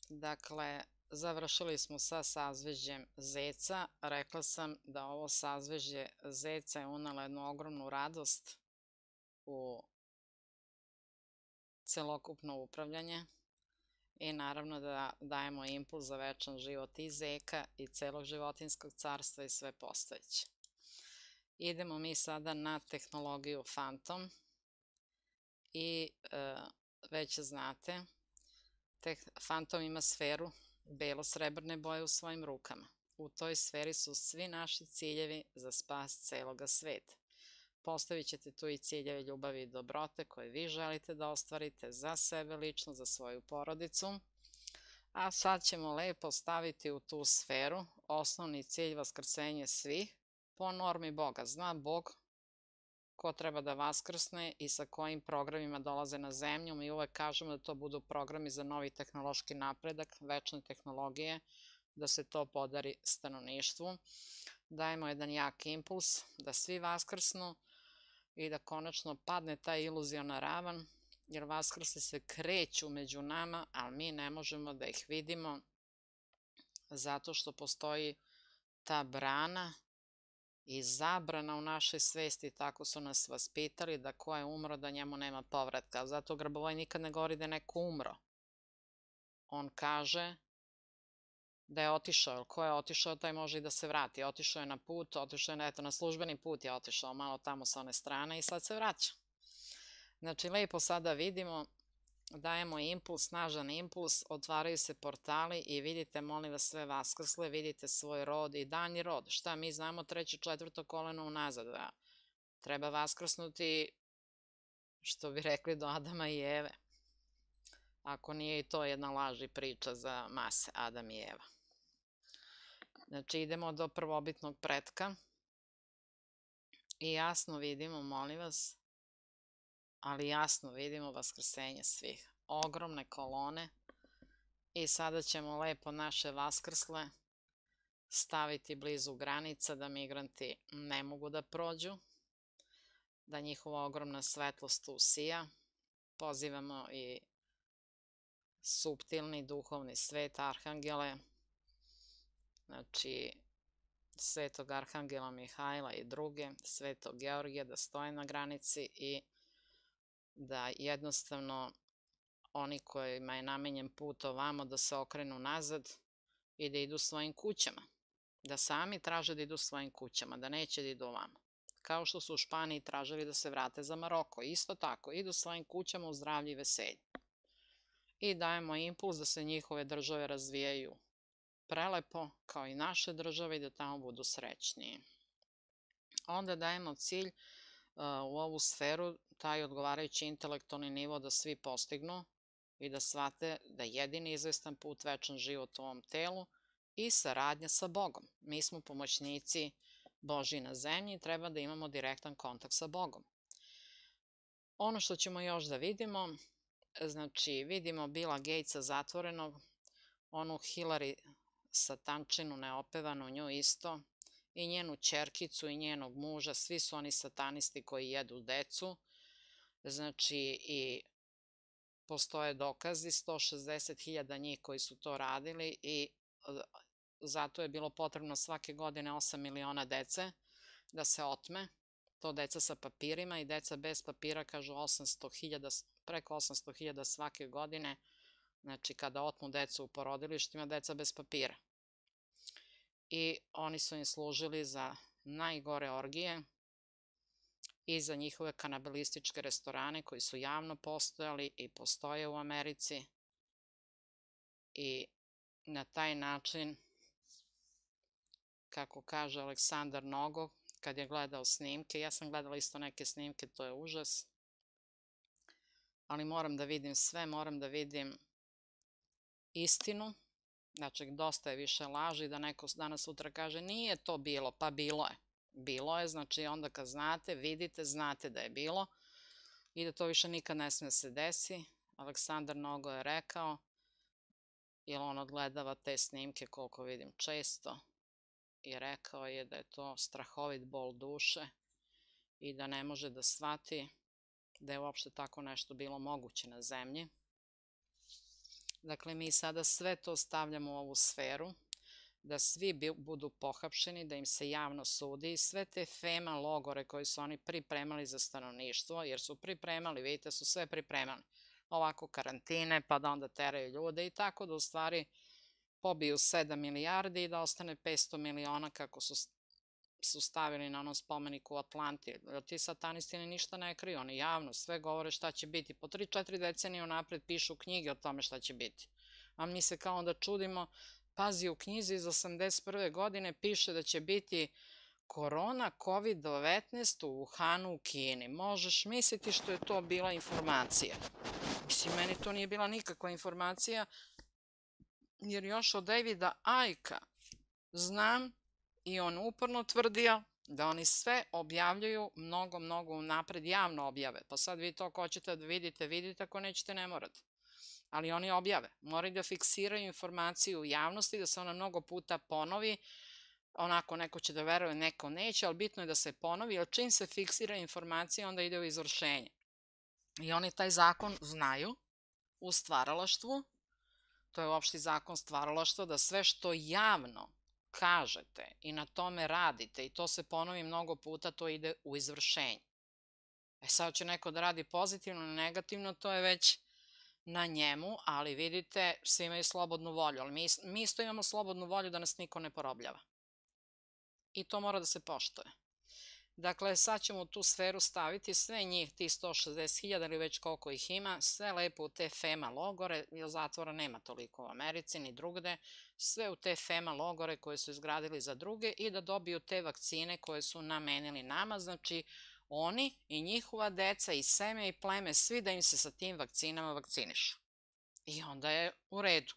Dakle, završili smo sa sazvežđem Zeca. Rekla sam da ovo sazvežđe Zeca je unelo jednu ogromnu radost u celokupno upravljanje i naravno da dajemo impuls za večan život i zeka i celog životinjskog carstva i sve postojeće. Idemo mi sada na tehnologiju Fantom i već znate, Fantom ima sferu belo-srebrne boje u svojim rukama. U toj sferi su svi naši ciljevi za spas celoga sveta. Postavit ćete tu i ciljeve ljubavi i dobrote koje vi želite da ostvarite za sebe lično, za svoju porodicu. A sad ćemo lepo staviti u tu sferu osnovni cilj vaskrsenje svih po normi Boga. Zna Bog ko treba da vaskrsne i sa kojim programima dolaze na zemlju. Mi uvek kažemo da to budu programi za novi tehnološki napredak, večne tehnologije, da se to podari stanovništvu. Dajemo jedan jak impuls da svi vaskrsnu i da konačno padne ta iluziona ravan, jer vaskrsi se kreću među nama, ali mi ne možemo da ih vidimo zato što postoji ta brana i zabrana u našoj svesti, tako su nas vaspitali da ko je umro da njemu nema povratka. Zato Grabovoj nikad ne govori da je neko umro. On kaže da je otišao, jer ko je otišao taj može i da se vrati. Otišao je na put, otišao je na službeni put, je otišao malo tamo sa one strane i sad se vraća. Znači, lepo sada vidimo, dajemo impuls, snažan impuls, otvaraju se portali i vidite, molim vas, sve vaskrsle, vidite svoj rod i danji rod. Šta mi znamo, treće, četvrto koleno unazad, da treba vaskrsnuti, što bi rekli, do Adama i Eve. Ako nije i to jedna laž i priča za mase, Adam i Eva. Znači, idemo do prvobitnog pretka i jasno vidimo, molim vas, ali jasno vidimo vaskrsenje svih. Ogromne kolone i sada ćemo lepo naše vaskrsle staviti blizu granica da migranti ne mogu da prođu, da njihova ogromna svetlost usija. Pozivamo i suptilni duhovni svet, arhangele, znači svetog arhangela Mihajla i druge, svetog Georgija da stoje na granici i da jednostavno oni kojima je namenjen put ovamo da se okrenu nazad i da idu svojim kućama. Da sami traže da idu svojim kućama, da neće da idu ovamo. Kao što su u Španiji tražili da se vrate za Maroko. Isto tako, idu svojim kućama u zdravlje i veselje. I dajemo impuls da se njihove države razvijaju prelepo, kao i naše države, i da tamo budu srećniji. Onda dajemo cilj u ovu sferu, taj odgovarajući intelektualni nivo da svi postignu i da shvate da jedini izvestan put večan život u ovom telu i saradnja sa Bogom. Mi smo pomoćnici Božji na zemlji i treba da imamo direktan kontakt sa Bogom. Ono što ćemo još da vidimo, znači vidimo Billa Gatesa zatvorenog, onu Hillary satančinu neopevanu, nju isto, i njenu ćerkicu i njenog muža, svi su oni satanisti koji jedu decu, znači i postoje dokazi, 160.000 njih koji su to radili i zato je bilo potrebno svake godine 8 miliona dece da se otme, to deca sa papirima i deca bez papira, kažu 800.000, preko 800.000 svake godine, znači kada otmu decu u porodilištima, deca bez papira. I oni su im služili za najgore orgije i za njihove kanabalističke restorane koji su javno postojali i postoje u Americi i na taj način, kako kaže Aleksandar Nogo, kad je gledao snimke, ja sam gledala isto neke snimke, to je užas, ali moram da vidim sve, moram da vidim istinu. Znači, dosta je više laži da neko danas sutra kaže nije to bilo, pa bilo je. Bilo je, znači onda kad znate, vidite, znate da je bilo i da to više nikad ne sme se desi. Aleksandar Nogo je rekao, jer on odgledava te snimke koliko vidim često, i rekao je da je to strahovit bol duše i da ne može da shvati da je uopšte tako nešto bilo moguće na zemlji. Dakle, mi sada sve to stavljamo u ovu sferu, da svi budu pohapšeni, da im se javno sudi i sve te FEMA logore koje su oni pripremali za stanovništvo, jer su pripremali, vidite, su sve pripremali. Ovako karantine, pa da onda teraju ljude i tako da u stvari pobiju 7 milijardi i da ostane 500 miliona kako su stavili na onom spomeniku u Atlanti. Ti satanisti ništa ne kriju, oni javno sve govore šta će biti. Po 3-4 decenije unapred pišu knjige o tome šta će biti. A mi se kao onda čudimo, pazi, u knjizi iz 81. godine piše da će biti korona COVID-19 u Wuhanu u Kini. Možeš misliti što je to bila informacija. Mislim, meni to nije bila nikakva informacija, jer još od Davida Icka znam i on uporno tvrdio da oni sve objavljuju mnogo unapred, javno objave. Pa sad vi to ako hoćete da vidite, ako nećete ne morate. Ali oni objave. Moraju da fiksiraju informaciju u javnosti, da se ona mnogo puta ponovi. Onako, neko će da veruje, neko neće, ali bitno je da se ponovi, jer čim se fiksira informacija, onda ide u izvršenje. I oni taj zakon znaju u stvaralaštvu, to je opšti zakon stvaralaštva, da sve što javno kažete i na tome radite i to se ponovi mnogo puta, to ide u izvršenje. Sad će neko da radi pozitivno ili negativno, to je već na njemu, ali vidite, svi imaju slobodnu volju, ali mi isto imamo slobodnu volju da nas niko ne porobljava. I to mora da se poštuje. Dakle, sad ćemo u tu sferu staviti sve njih, ti 160.000 ili već koliko ih ima, sve lepo u te FEMA logore, jer zatvora nema toliko u Americi ni drugde, sve u te FEMA logore koje su izgradili za druge i da dobiju te vakcine koje su namenili nama, znači oni i njihova deca i seme i pleme, svi da im se sa tim vakcinama vakcinišu. I onda je u redu.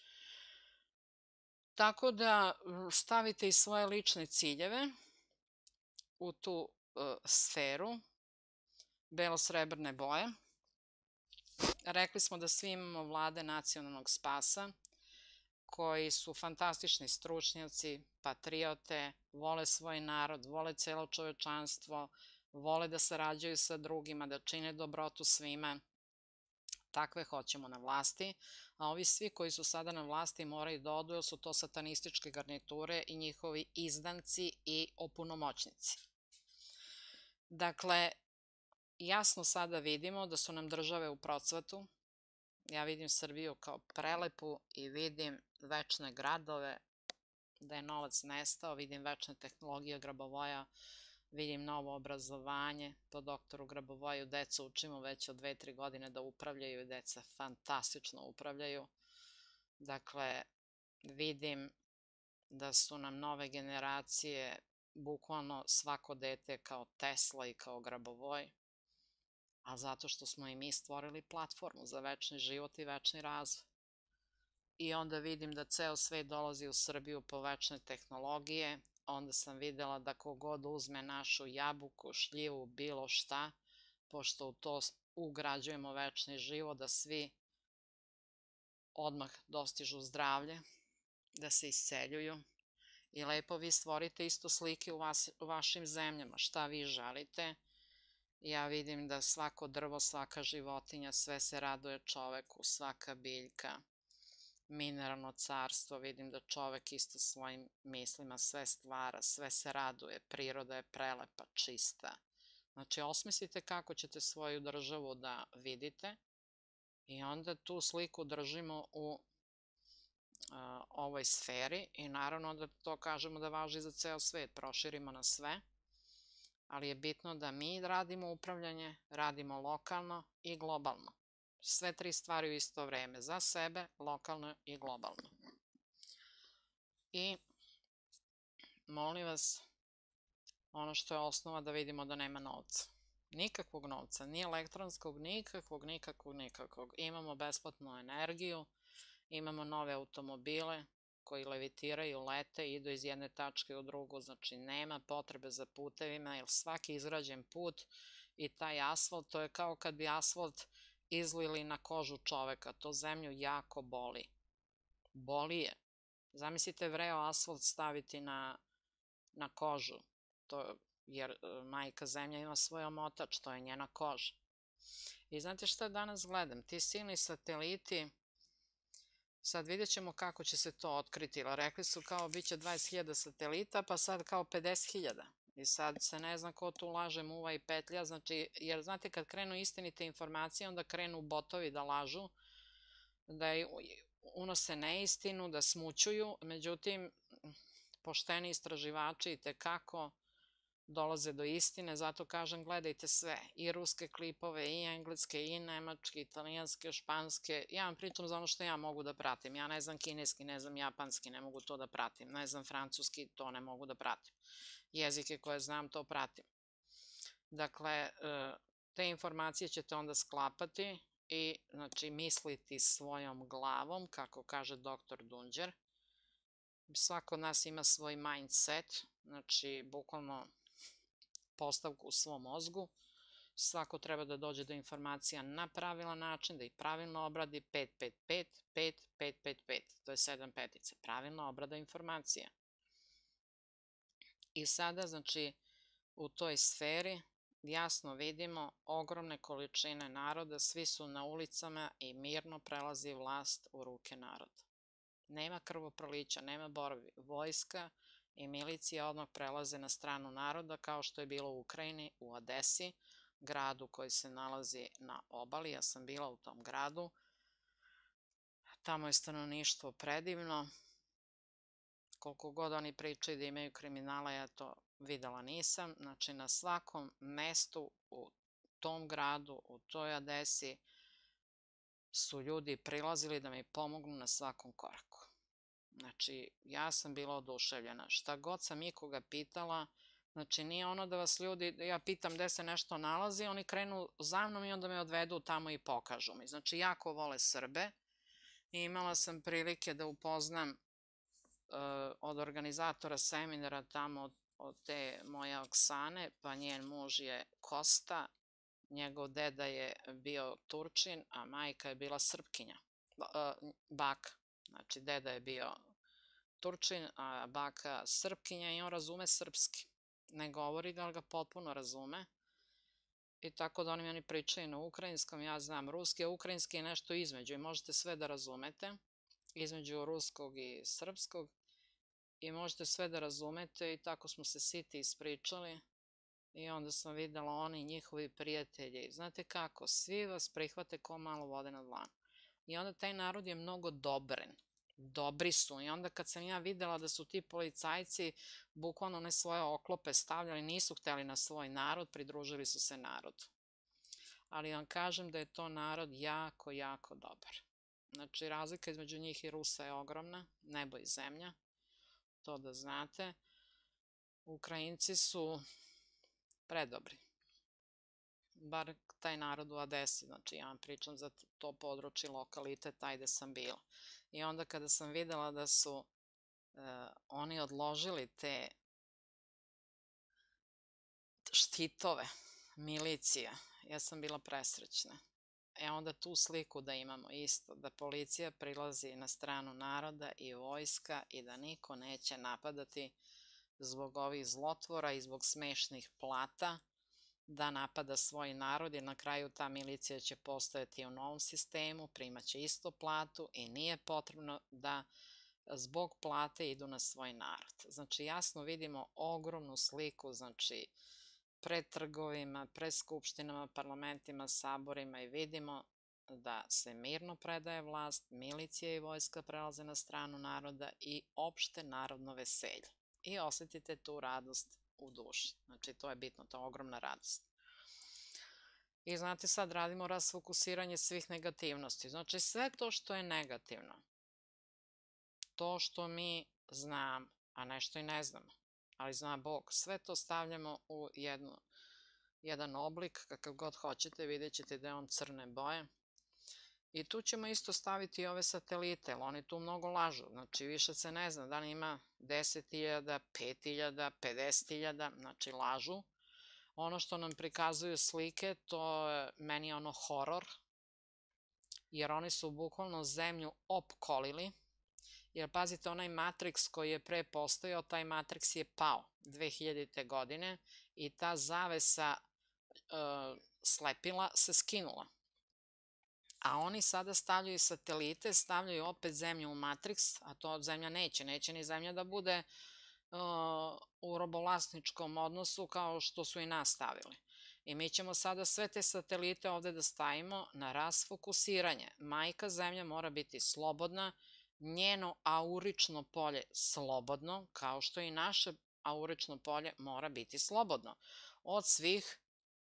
Tako da stavite i svoje lične ciljeve u tu sferu belo-srebrne boje. Rekli smo da svi imamo vlade nacionalnog spasa, koji su fantastični stručnjaci, patriote, vole svoj narod, vole celo čovečanstvo, vole da sarađuju sa drugima, da čine dobrotu svima. Takve hoćemo na vlasti, a ovi svi koji su sada na vlasti moraju da odu, jer su to satanističke garniture i njihovi izdanci i opunomoćnici. Dakle, jasno sada vidimo da su nam države u procvatu. Ja vidim Srbiju kao prelepu i vidim večne gradove, da je novac nestao, vidim večne tehnologije Grabovoja, vidim novo obrazovanje po doktoru Grabovoju, decu učimo već od 2-3 godine da upravljaju i deca fantastično upravljaju. Dakle, vidim da su nam nove generacije bukvalno svako dete kao Tesla i kao Grabovoj, a zato što smo i mi stvorili platformu za večni život i večni razvoj. I onda vidim da ceo svet dolazi u Srbiju po večne tehnologije, onda sam videla da kogod uzme našu jabuku, šljivu, bilo šta, pošto u to ugrađujemo večni život, da svi odmah dostižu zdravlje, da se isceljuju. I lepo vi stvorite isto slike u vašim zemljama, šta vi želite. Ja vidim da svako drvo, svaka životinja, sve se raduje čoveku, svaka biljka, mineralno carstvo, vidim da čovek isto svojim mislima sve stvara, sve se raduje, priroda je prelepa, čista. Znači, osmislite kako ćete svoju državu da vidite i onda tu sliku držimo u ovoj sferi i naravno da to kažemo da važi za ceo svet, proširimo na sve, ali je bitno da mi radimo upravljanje, radimo lokalno i globalno. Sve tri stvari u isto vreme, za sebe, lokalno i globalno. I molim vas, ono što je osnova da vidimo da nema novca. Nikakvog novca, ni elektronskog, nikakvog. Imamo besplatnu energiju, imamo nove automobile koji levitiraju, lete, idu iz jedne tačke u drugu, znači nema potrebe za putevima, jer svaki izgrađen put i taj asfalt, to je kao kad bi asfalt izlili na kožu čoveka, to zemlju jako boli. Boli je. Zamislite vreo asfalt staviti na kožu, jer majka zemlja ima svoj omotač, to je njena koža. I znate šta danas gledam? Ti silni sateliti Sad vidjet ćemo kako će se to otkriti. Rekli su kao bit će 20.000 satelita, pa sad kao 50.000. I sad se ne zna ko tu laže, muva i petlja. Znači, jer znate kad krenu istinite informacije, onda krenu botovi da lažu, da unose neistinu, da smućuju. Međutim, pošteni istraživači i tekako dolaze do istine, zato kažem gledajte sve, i ruske klipove, i engleske, i nemačke, italijanske, španske. Ja vam pričam za ono što ja mogu da pratim. Ja ne znam kineski, ne znam japanski, ne mogu to da pratim. Ne znam francuski, to ne mogu da pratim. Jezike koje znam, to pratim. Dakle, te informacije ćete onda sklapati i znači, misliti svojom glavom, kako kaže doktor Dunđer. Svako od nas ima svoj mindset, znači, bukvalno postavku u svom mozgu. Svako treba da dođe do informacija na pravilan način, da ih pravilno obradi 5-5-5, 5-5-5-5. To je 7 petice. Pravilna obrada informacija. I sada, znači, u toj sferi jasno vidimo ogromne količine naroda, svi su na ulicama i mirno prelazi vlast u ruke naroda. Nema krvoprolića, nema borbi. Vojska i milicija odmah prelaze na stranu naroda, kao što je bilo u Ukrajini, u Odesi, gradu koji se nalazi na obali. Ja sam bila u tom gradu. Tamo je stanovništvo predivno. Koliko god oni pričaju da imaju kriminala, ja to videla nisam. Znači, na svakom mestu u tom gradu, u toj Odesi, su ljudi prilazili da mi pomognu na svakom koraku. Znači, ja sam bila oduševljena. Šta god sam ikoga pitala, znači nije ono da vas ljudi, ja pitam gde se nešto nalazi, oni krenu za mnom i onda me odvedu tamo i pokažu mi. Znači, jako vole Srbe. I imala sam prilike da upoznam od organizatora seminara tamo, od te moje Oksane, pa njen muž je Kosta, njegov deda je bio Turčin, a majka je bila Srpkinja, baka. Znači, deda je bio Turčin, a baka Srpkinja i on razume srpski. Ne govori ga, ali ga potpuno razume. I tako da oni meni pričaju na ukrajinskom, ja znam ruski, a ukrajinski je nešto između i možete sve da razumete, između ruskog i srpskog, i možete sve da razumete i tako smo se siti ispričali i onda sam videla oni i njihovi prijatelji. Znate kako, svi vas prihvate ko malo vode na dlanu. I onda taj narod je mnogo dobren. Dobri su. I onda kad sam ja videla da su ti policajci bukvalno ne svoje oklope stavljali, nisu hteli na svoj narod, pridružili su se narodu. Ali vam kažem da je to narod jako, jako dobar. Znači, razlika između njih i Rusa je ogromna, nebo i zemlja, to da znate. Ukrajinci su predobri. Bar taj narod u Odesi, znači ja vam pričam za to područje, lokalitet, taj gde sam bila. I onda kada sam videla da su oni odložili te štitove, milicija, ja sam bila presrećna. Onda tu sliku da imamo isto, da policija prilazi na stranu naroda i vojska i da niko neće napadati zbog ovih zlotvora i zbog smešnih plata, da napada svoj narod, jer na kraju ta milicija će postojati u novom sistemu, primaće isto platu i nije potrebno da zbog plate idu na svoj narod. Znači, jasno vidimo ogromnu sliku, znači, pred trgovima, pred skupštinama, parlamentima, saborima i vidimo da se mirno predaje vlast, milicija i vojska prelaze na stranu naroda i opšte narodno veselje. I osetite tu radost u duši. Znači, to je bitno, to je ogromna radost. I znate, sad radimo rasfokusiranje svih negativnosti. Znači, sve to što je negativno, to što mi znamo, a nešto i ne znamo, ali zna Bog, sve to stavljamo u jedan oblik, kakav god hoćete, vidjet ćete da je on crne boje. I tu ćemo isto staviti ove satelite, jer oni tu mnogo lažu. Znači, više se ne zna da li ima 10.000, 5.000, 50.000, znači lažu. Ono što nam prikazuju slike, to je meni ono horor, jer oni su bukvalno zemlju opkolili. Jer pazite, onaj Matrix koji je pre postojao, taj Matrix je pao 2000. godine i ta zavesa slepila se skinula. A oni sada stavljaju satelite, stavljaju opet zemlju u Matrix, a to zemlja neće ni zemlja da bude u robovlasničkom odnosu kao što su i nas stavili. I mi ćemo sada sve te satelite ovde da stavimo na rasfokusiranje. Majka zemlja mora biti slobodna, njeno aurično polje slobodno, kao što i naše aurično polje mora biti slobodno od svih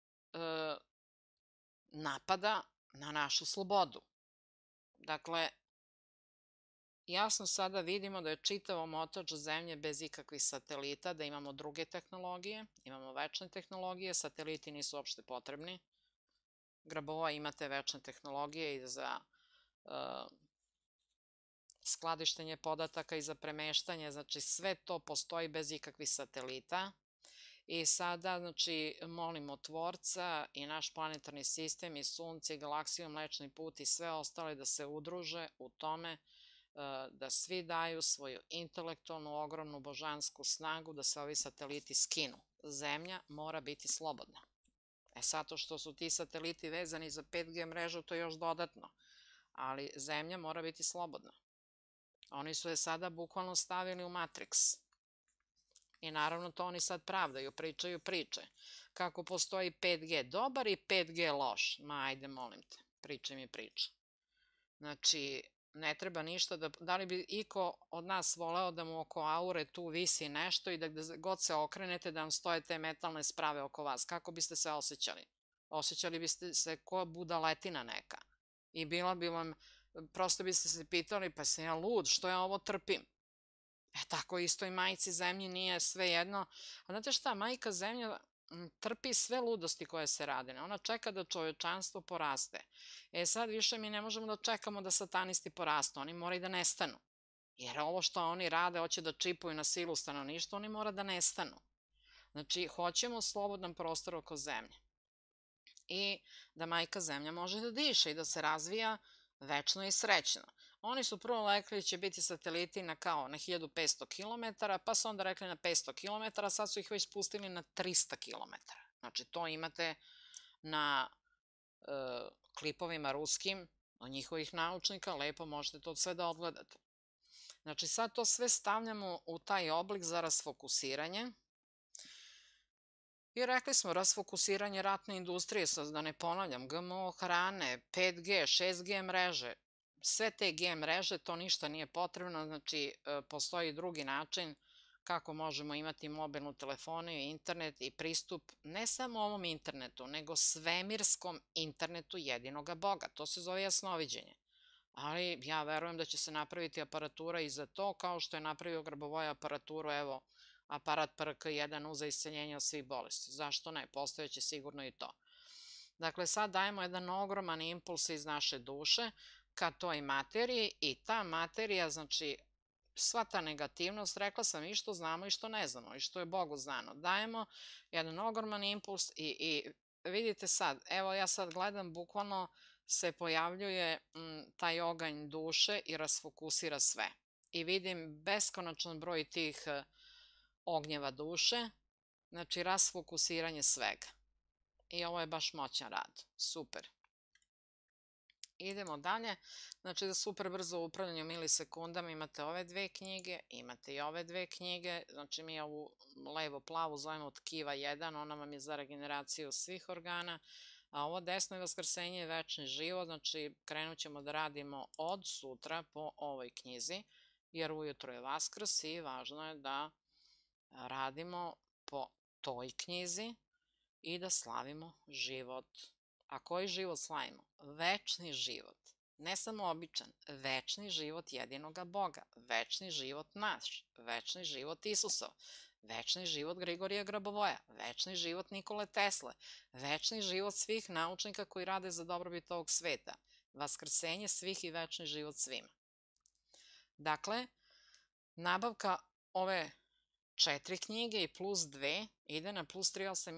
napada na našu slobodu. Dakle, jasno sada vidimo da je čitav omotač zemlje bez ikakvih satelita, da imamo druge tehnologije, imamo večne tehnologije, sateliti nisu uopšte potrebni. Grabova imate večne tehnologije i za skladištenje podataka i za premeštanje, znači sve to postoji bez ikakvih satelita. I sada, znači, molimo Tvorca i naš planetarni sistem i Sunce i galaksiju, Mlečni put i sve ostale da se udruže u tome da svi daju svoju intelektualnu, ogromnu, božansku snagu da se ovi sateliti skinu. Zemlja mora biti slobodna. Zato što su ti sateliti vezani za 5G mrežu, to je još dodatno. Ali zemlja mora biti slobodna. Oni su je sada bukvalno stavili u Matrix. I naravno to oni sad pravdaju, pričaju priče. Kako postoji 5G dobar i 5G loš. Ma ajde, molim te, priče mi priče. Znači, ne treba ništa da li bi iko od nas voleo da mu oko aure tu visi nešto i da gde god se okrenete da vam stoje te metalne sprave oko vas. Kako biste se osjećali? Osjećali biste se ko budaletina neka. I bila bi vam, prosto biste se pitali, pa sam ja lud, što ja ovo trpim? Tako isto i majci zemlji nije sve jedno. A znate šta, majka zemlja trpi sve ludosti koje se rade. Ona čeka da čovečanstvo poraste. Sad više mi ne možemo da čekamo da satanisti porastu. Oni moraju da nestanu. Jer ovo što oni rade, hoće da čipuju na silu stanovništva, oni mora da nestanu. Znači, hoćemo slobodan prostor oko zemlje. I da majka zemlja može da diše i da se razvija večno i srećno. Oni su prvo rekli da će biti sateliti na 1500 km, pa su onda rekli na 500 km, sad su ih već spustili na 300 km. Znači, to imate na klipovima ruskim od njihovih naučnika, lepo možete to sve da odgledate. Znači, sad to sve stavljamo u taj oblik za rasfokusiranje. I rekli smo, rasfokusiranje ratne industrije, sad da ne ponavljam, GMO hrane, 5G, 6G mreže, sve te G mreže, to ništa nije potrebno, znači postoji drugi način kako možemo imati mobilnu telefoniju, internet i pristup ne samo ovom internetu, nego svemirskom internetu jedinoga Boga. To se zove jasnoviđenje. Ali ja verujem da će se napraviti aparatura i za to, kao što je napravio Grabovoj aparaturu, evo, aparat PRK1U za isceljenje od svih bolesti. Zašto ne? Postojeće sigurno i to. Dakle, sad dajemo jedan ogroman impuls iz naše duše ka toj materiji i ta materija, znači, sva ta negativnost, rekla sam i što znamo i što ne znamo i što je Bogu znano. Dajemo jedan ogroman impuls i vidite sad, evo ja sad gledam, bukvalno se pojavljuje taj oganj duše i rasfokusira sve. I vidim beskonačan broj tih ognjeva duše, znači rasfokusiranje svega. I ovo je baš moćan rad. Super. Idemo dalje. Znači za super brzo upravljanje u milisekundama imate ove dve knjige, imate i ove dve knjige. Znači mi ovu levo-plavu zovemo tkiva 1, ona vam je za regeneraciju svih organa. A ovo desno je vaskrsenje i večni život, znači krenut ćemo da radimo od sutra po ovoj knjizi, jer ujutro je Vaskrs i važno je da radimo po toj knjizi i da slavimo život. A koji život slavimo? Večni život. Ne samo običan, večni život jedinoga Boga, večni život naš, večni život Isusov, večni život Grigorija Grabovoja, večni život Nikole Tesle, večni život svih naučnika koji rade za dobrobit ovog sveta, vaskrsenje svih i večni život svima. Dakle, nabavka ove 4 knjige i plus 2 ide na plus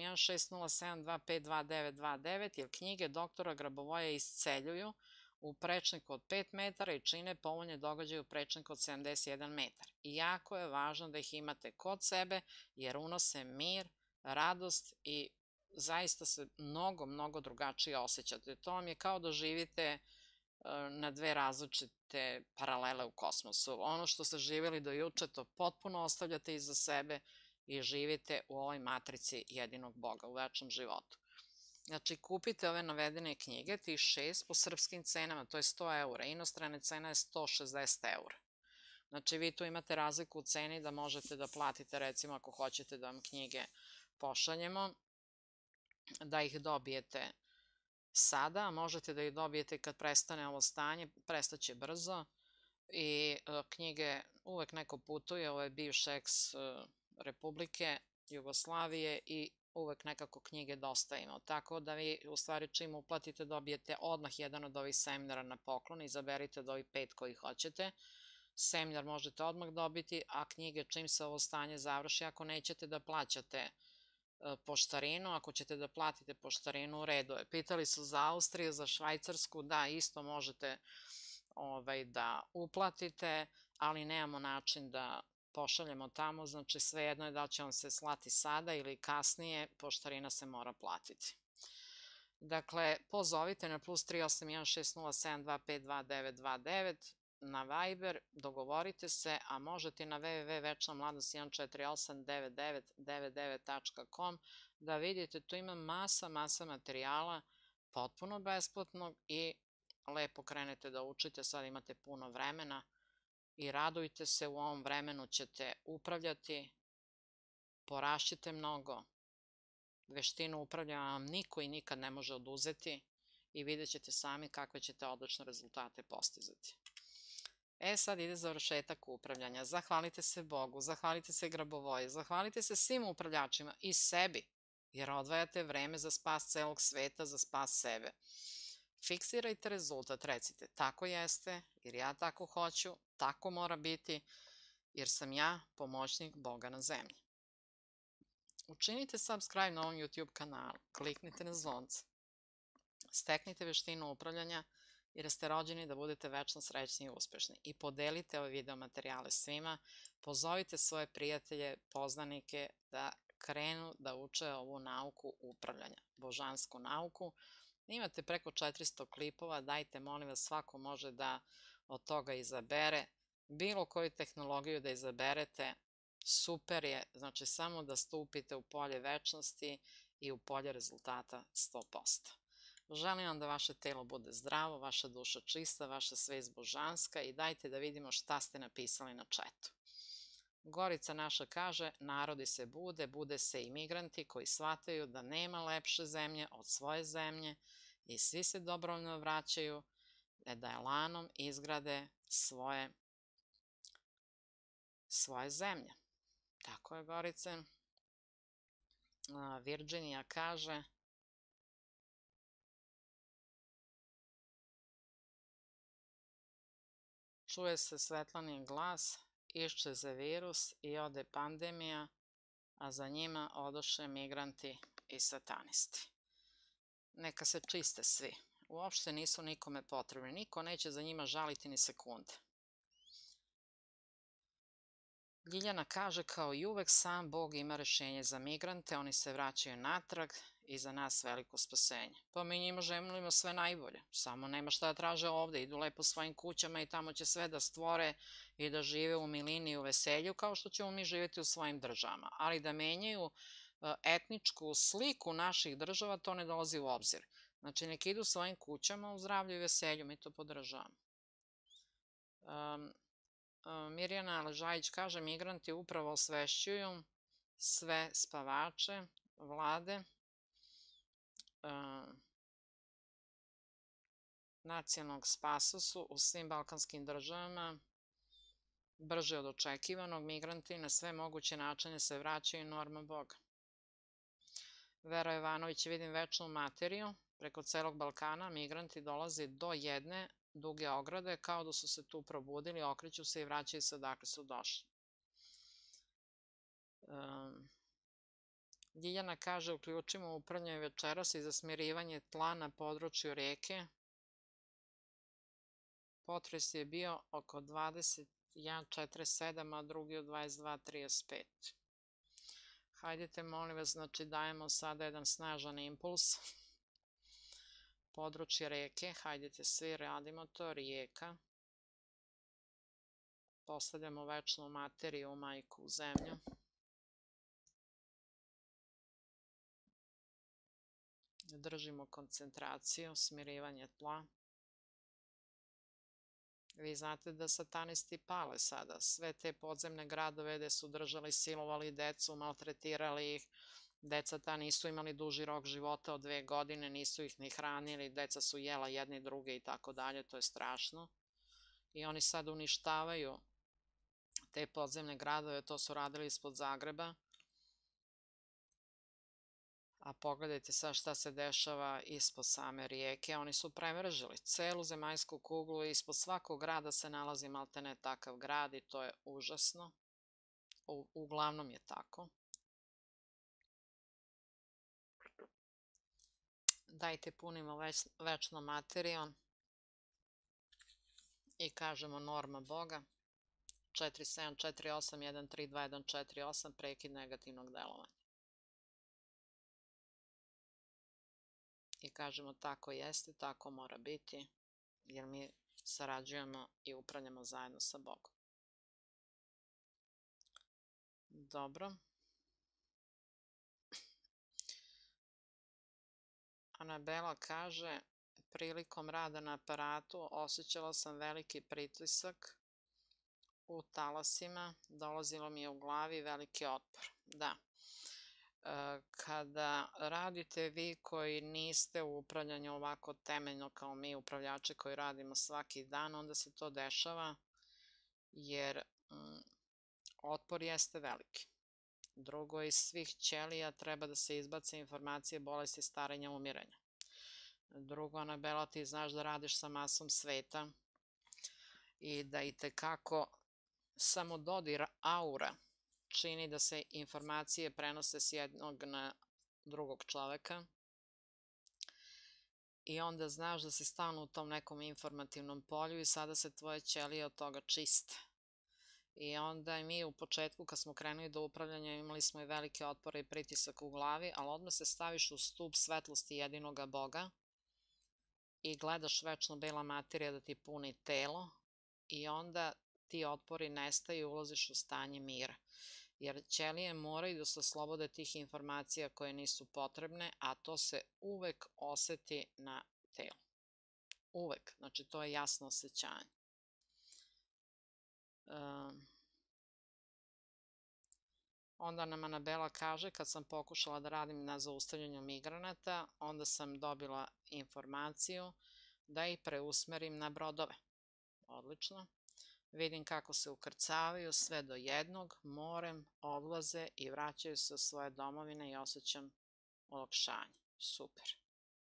3816072522929 jer knjige doktora Grabovoja isceljuju u prečniku od 5 metara i čine povoljne događaje u prečniku od 71 metar. I jako je važno da ih imate kod sebe jer unose mir, radost i zaista se mnogo drugačije osjećate. To vam je kao da živite na dve različite paralele u kosmosu. Ono što ste živjeli do juče, to potpuno ostavljate iza sebe i živite u ovoj matrici jedinog Boga, u večnom životu. Znači, kupite ove navedene knjige, tih 6 po srpskim cenama, to je 100 eura, inostrane cena je 160 eura. Znači, vi tu imate razliku u ceni da možete da platite, recimo, ako hoćete da vam knjige pošaljemo, da ih dobijete sada, a možete da ih dobijete kad prestane ovo stanje, prestaće brzo i knjige uvek neko putuje, ovo je bivša republike Jugoslavije i uvek nekako knjige dosta ima. Tako da vi u stvari čim uplatite dobijete odmah jedan od ovih seminara na poklon, izaberite od ovih 5 koji hoćete. Seminar možete odmah dobiti, a knjige čim se ovo stanje završi, ako nećete da plaćate poštarinu, ako ćete da platite poštarinu, u redu je. Pitali su za Austriju, za Švajcarsku, da, isto možete da uplatite, ali nemamo način da pošaljemo tamo, znači svejedno je da će vam se slati sada ili kasnije, poštarina se mora platiti. Dakle, pozovite na +381 607 252 929 na Viber, dogovorite se, a možete na www.večnamladost1489999.com da vidite, tu ima masa materijala, potpuno besplatnog i lepo krenete da učite, sad imate puno vremena i radujte se, u ovom vremenu ćete upravljati, porašćete mnogo, veštinu upravljanja vam niko i nikad ne može oduzeti i vidjet ćete sami kakve ćete odlične rezultate postizati. Sad ide završetak upravljanja. Zahvalite se Bogu, zahvalite se Grabovoji, zahvalite se svim upravljačima i sebi, jer odvajate vreme za spas celog sveta, za spas sebe. Fiksirajte rezultat, recite tako jeste, jer ja tako hoću, tako mora biti, jer sam ja pomoćnik Boga na zemlji. Učinite subscribe na ovom YouTube kanalu, kliknite na zvonce, steknite veštinu upravljanja jer ste rođeni da budete večno srećni i uspešni i podelite ove video materijale svima, pozovite svoje prijatelje, poznanike da krenu da uče ovu nauku upravljanja, božansku nauku. Imate preko 400 klipova, dajte molim vas, svako može da od toga izabere, bilo koju tehnologiju da izaberete, super je, znači samo da stupite u polje večnosti i u polje rezultata 100%. Želim vam da vaše telo bude zdravo, vaša duša čista, vaša svest božanska i dajte da vidimo šta ste napisali na chatu. Gorica naša kaže, narodi se bude se i migranti koji shvataju da nema lepše zemlje od svoje zemlje i svi se dobrovoljno vraćaju da elanom izgrade svoje zemlje. Tako je, Gorice. Virginija kaže, čuje se Svetlanin glas, iščeze virus i ode pandemija, a za njima odoše migranti i satanisti. Neka se čiste svi. Uopšte nisu nikome potrebni. Niko neće za njima žaliti ni sekunde. Ljiljana kaže, kao i uvek, sam Bog ima rešenje za migrante, oni se vraćaju natrag i za nas veliko spasenje. Pa mi njima želimo sve najbolje, samo nema šta da traže ovde, idu lepo svojim kućama i tamo će sve da stvore i da žive u milini i u veselju, kao što ćemo mi živjeti u svojim državama. Ali da menjaju etničku sliku naših država, to ne dolazi u obzir. Znači, nek idu svojim kućama u zdravlju i veselju, mi to podržavamo. Mirjana Ležajić kaže, migranti upravo osvešćuju sve spavače vlade, nacionalnog spasa su u svim balkanskim državama brže od očekivanog, migranti na sve moguće načine se vraćaju norma Boga. Vera Jovanović, vidim večnu materiju, preko celog Balkana migranti dolaze do jedne duge ograde, kao da su se tu probudili, okreću se i vraćaju se odakle su došli. Ljiljana kaže, uključimo upravljanje večeras i za smirivanje tla na području reke. Potres je bio oko 21:47, a drugi od 22:35. Hajdete, molim vas, znači dajemo sada jedan snažan impuls Područje reke, hajdete svi, radimo to, rijeka. Postavljamo večnu materiju u majku u zemlju. Držimo koncentraciju, smirivanje tla. Vi znate da satanisti pale sada sve te podzemne gradove gde su držali, silovali decu, maltretirali ih. Deca ta nisu imali duži rok života od 2 godine, nisu ih ni hranili, deca su jela jedni druge i tako dalje, to je strašno. I oni sad uništavaju te podzemne gradove, to su radili ispod Zagreba. A pogledajte sad šta se dešava ispod same rijeke. Oni su premrežili celu zemaljsku kuglu i ispod svakog grada se nalazi maltene takav grad i to je užasno. Uglavnom je tako. Dajte punimo večnom materijom i kažemo norma Boga 4748132148 prekid negativnog delovanja. I kažemo tako jeste, tako mora biti, jer mi sarađujemo i upravljamo zajedno sa Bogom. Dobro. Anabela kaže, prilikom rada na aparatu osjećala sam veliki pritisak u talasima, dolazilo mi je u glavi veliki otpor. Da. Kada radite vi koji niste u upravljanju ovako temeljno kao mi upravljači koji radimo svaki dan, onda se to dešava jer otpor jeste veliki. Drugo, iz svih ćelija treba da se izbace informacije bolesti, starenja, umiranja. Drugo, Anabela, ti znaš da radiš sa masom sveta i da itekako samo dodir aura čini da se informacije prenose s jednog na drugog čoveka i onda znaš da si stalno u tom nekom informativnom polju i sada se tvoje ćelije od toga čiste. I onda mi u početku kad smo krenuli do upravljanja imali smo i velike otpore i pritisak u glavi, ali odmah se staviš u stup svetlosti jedinoga Boga i gledaš večno bela materija da ti puni telo i onda ti otpori nestaju i ulaziš u stanje mira. Jer ćelije moraju da se oslobode tih informacija koje nisu potrebne, a to se uvek oseti na telu. Uvek. Znači, to je jasno osjećanje. Onda nam Anabela kaže, kad sam pokušala da radim na zaustavljanju migranata, onda sam dobila informaciju da ih preusmerim na brodove. Odlično. Vidim kako se ukrcavaju sve do jednog, morem, odlaze i vraćaju se u svoje domovine i osjećam olakšanje. Super.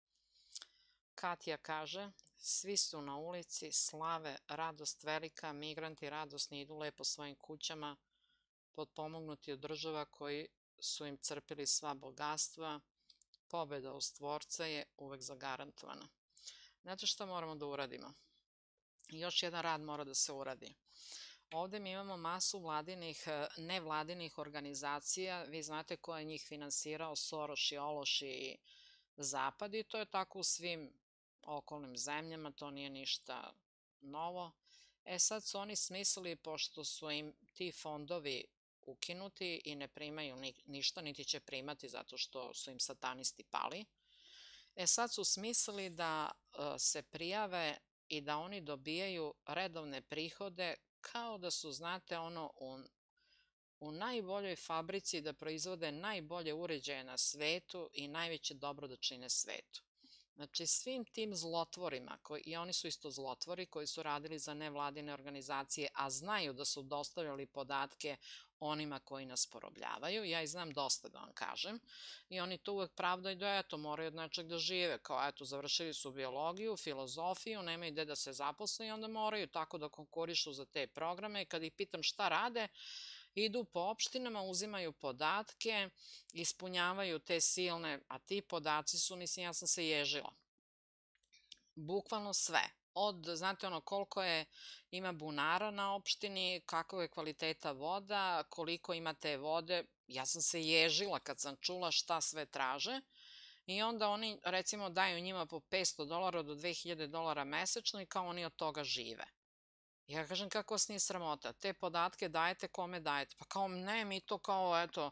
Katja kaže, svi su na ulici, slave, radost velika, migranti radosni idu lepo svojim kućama, potpomognuti od država koji su im crpili sva bogatstva, pobeda u Stvorca je uvek zagarantovana. Znate šta moramo da uradimo? Još jedan rad mora da se uradi. Ovde mi imamo masu nevladinih organizacija, vi znate ko je njih finansirao, Soros i Ološ i Zapad i to je tako u svim okolnim zemljama, to nije ništa novo. Sad su oni smislili, pošto su im ti fondovi ukinuti i ne primaju ništa, niti će primati zato što su im satanisti pali. Sad su smislili da se prijave i da oni dobijaju redovne prihode kao da su, znate, u najboljoj fabrici da proizvode najbolje uređaje na svetu i najveće dobro da čine svetu. Znači, svim tim zlotvorima, i oni su isto zlotvori koji su radili za nevladine organizacije, a znaju da su dostavljali podatke onima koji nas porobljavaju, ja ih znam dosta da vam kažem, i oni to uvek pravdaju da eto, moraju od nečeg da žive, kao eto, završili su biologiju, filozofiju, nemaju gde da se zaposle i onda moraju tako da konkurišu za te programe i kad ih pitam šta rade, idu po opštinama, uzimaju podatke, ispunjavaju te silne, a ti podaci su, mislim, ja sam se ježila. Bukvalno sve. Znate koliko ima bunara na opštini, kakva je kvaliteta voda, koliko ima te vode, ja sam se ježila kad sam čula šta sve traže i onda oni recimo daju njima po $500 do $2000 mesečno i kao oni od toga žive. Ja kažem, kako vas nije sramota? Te podatke dajete kome dajete? Pa kao ne, mi to kao eto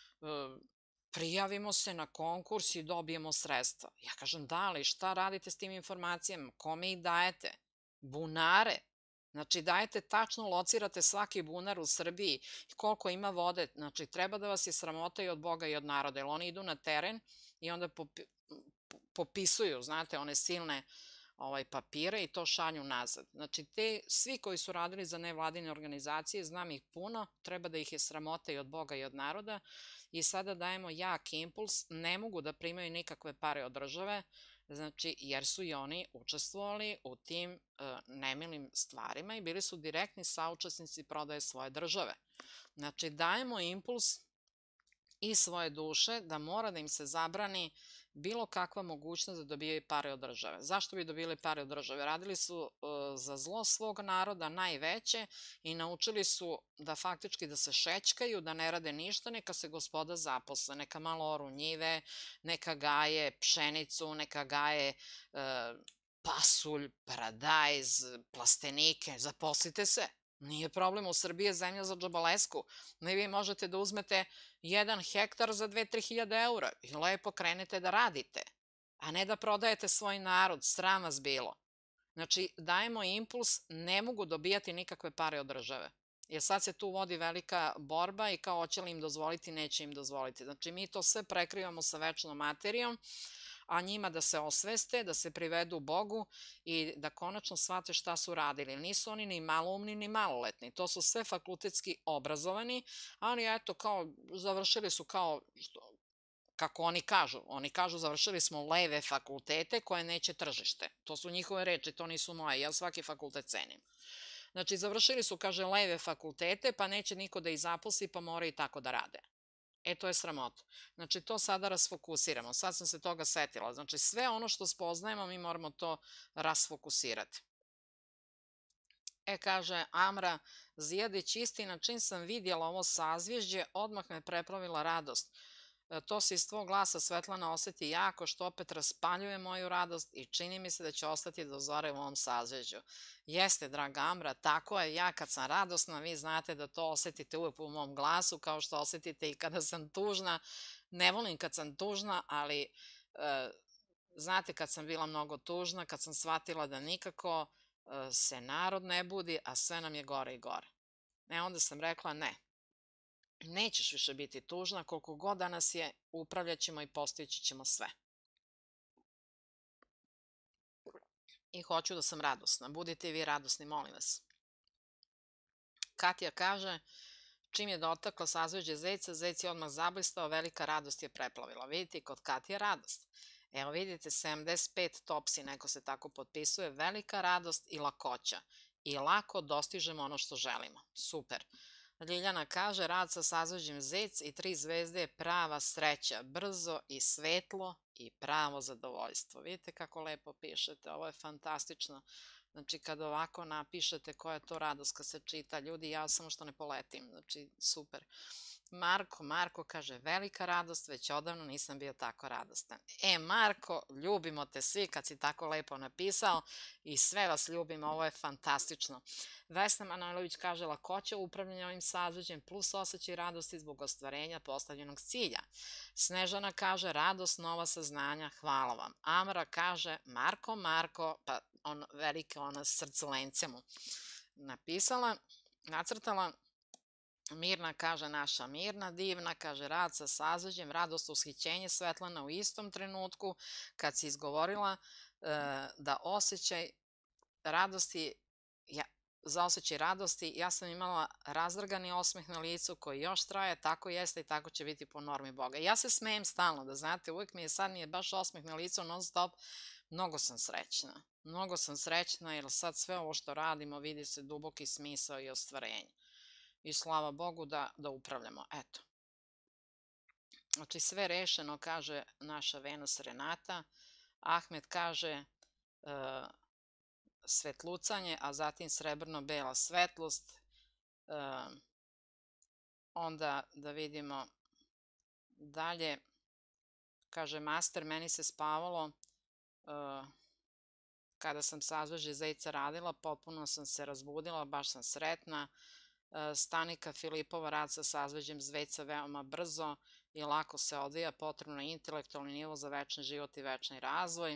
prijavimo se na konkurs i dobijemo sredstva. Ja kažem, da li, šta radite s tim informacijama? Kome ih dajete? Bunare. Znači, dajete tačno, locirate svaki bunar u Srbiji, koliko ima vode. Znači, treba da vas je sramota i od Boga i od naroda, jer oni idu na teren i onda popisuju, znate, one silne papire i to šalju nazad. Znači, svi koji su radili za nevladine organizacije, znam ih puno, treba da ih je sramota i od Boga i od naroda i sada dajemo jak impuls, ne mogu da primaju nikakve pare od države, znači, jer su i oni učestvovali u tim nemilim stvarima i bili su direktni saučesnici prodaje svoje države. Znači, dajemo impuls i svoje duše da mora da im se zabrani bilo kakva mogućnost da dobijaju pare od države. Zašto bi dobili pare od države? Radili su za zlo svog naroda najveće i naučili su da faktički da se šećkaju, da ne rade ništa, neka se gospoda zaposle, neka malo oru njive, neka gaje pšenicu, neka gaje pasulj, paradajz, plastenike, zaposlite se. Nije problem, u Srbiji je zemlja za džabalesku. Vi možete da uzmete 1 hektar za 2-3 hiljade eura i lepo krenete da radite, a ne da prodajete svoj narod, sram vas bilo. Znači, dajemo impuls, ne mogu dobijati nikakve pare od države. Jer sad se tu vodi velika borba i kao hoće li im dozvoliti, neće im dozvoliti. Znači, mi to sve prekrivamo sa večnom materijom, a njima da se osveste, da se privedu Bogu i da konačno shvate šta su radili. Nisu oni ni maloumni ni maloletni, to su sve fakultetski obrazovani, ali eto kao završili su kao, kako oni kažu završili smo leve fakultete koje neće tržište. To su njihove reči, to nisu moje, ja svaki fakultet cenim. Znači završili su, kaže, leve fakultete pa neće niko da ih zaposli pa mora i tako da rade. To je sramota. Znači, to sada rasfokusiramo. Sad sam se toga setila. Znači, sve ono što spoznajemo, mi moramo to rasfokusirati. Kaže Amra Zijadić, istina, čim sam vidjela ovo sazvježđe, odmah me preplavila radost. To se iz tvog glasa, Svetlana, osjeti jako, što opet raspaljuje moju radost i čini mi se da će ostati do zore u ovom sazvježđu. Jeste, draga Amra, tako je. Ja kad sam radosna, vi znate da to osjetite uvijek u mom glasu, kao što osjetite i kada sam tužna. Ne volim kad sam tužna, ali znate kad sam bila mnogo tužna, kad sam shvatila da nikako se narod ne budi, a sve nam je gore i gore. Onda sam rekla ne. Nećeš više biti tužna, koliko god danas je, upravljat ćemo i postojići ćemo sve. I hoću da sam radosna. Budite i vi radosni, molim vas. Katja kaže, čim je dotakla sazveđe zeca, zec je odmah zablistao, velika radost je preplavila. Vidite, kod Katje radost. Evo vidite, 75 topsi, neko se tako potpisuje, velika radost i lakoća. I lako dostižemo ono što želimo. Super. Ljiljana kaže, rad sa sazveđem zec i 3 zvezde je prava sreća, brzo i svetlo i pravo zadovoljstvo. Vidite kako lepo pišete, ovo je fantastično. Znači, kad ovako napišete koja je to radost kad se čita, ljudi, ja samo što ne poletim, znači, super. Marko kaže, velika radost, već odavno nisam bio tako radostan. Marko, ljubimo te svi kad si tako lepo napisao i sve vas ljubimo, ovo je fantastično. Vesna Manojlović kaže, lakoća upravljanja ovim sazveđem plus osjećaj radosti zbog ostvarenja postavljenog cilja. Snežana kaže, radost, nova saznanja, hvala vam. Amra kaže, Marko, pa velike ona srculence mu napisala, nacrtala. Mirna kaže, naša Mirna, divna, kaže, rad sa sazveđem, radost, ushićenje, Svetlana u istom trenutku, kad si izgovorila da osjećaj radosti, za osjećaj radosti, ja sam imala razdragani osmeh na licu koji još traje, tako jeste i tako će biti po normi Boga. Ja se smejem stalno, da znate, uvijek sad mi je baš osmeh na licu non stop, mnogo sam srećna, jer sad sve ovo što radimo vidi se duboki smisao i ostvarenje. I slava Bogu da upravljamo. Eto. Znači sve rešeno, kaže naša Venus Renata. Ahmed kaže svetlucanje, a zatim srebrno-bela svetlost. Onda da vidimo dalje. Kaže, master, meni se spavalo kada sam sazvežđe zeca radila, potpuno sam se razbudila, baš sam sretna. Stanika Filipova, rad sa sazvežđem zveca veoma brzo i lako se odvija, potrebno je intelektualni nivo za večni život i večni razvoj.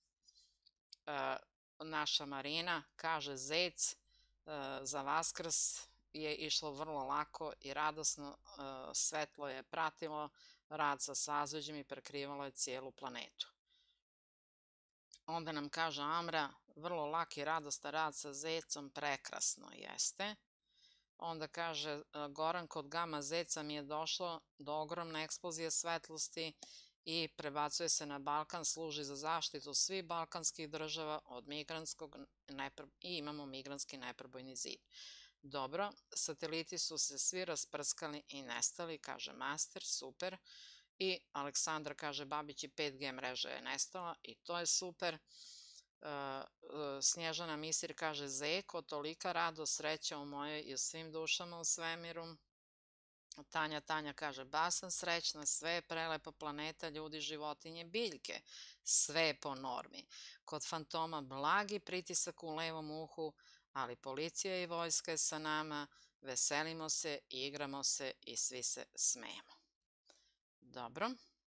Naša Marina kaže, zec za Vaskrs je išlo vrlo lako i radosno, svetlo je pratilo rad sa sazvežđem i prekrivalo je cijelu planetu. Onda nam kaže Amra, vrlo lak i radostan rad sa zecom, prekrasno jeste. Onda kaže Goran, kod gama zeca mi je došlo do ogromne eksplozije svetlosti i prebacuje se na Balkan, služi za zaštitu svih balkanskih država od migrantskog i imamo migrantski neprobojni zid. Dobro, sateliti su se svi rasprskali i nestali, kaže master, super. I Aleksandra kaže, Babići 5G mreža je nestala i to je super. Snježana Misir kaže, Zeko, tolika radost, sreća u mojoj i u svim dušama u svemiru. Tanja kaže, ba sam srećna, sve je prelepa planeta, ljudi, životinje, biljke, sve je po normi. Kod fantoma blagi pritisak u levom uhu, ali policija i vojska je sa nama, veselimo se, igramo se i svi se smejemo. Dobro.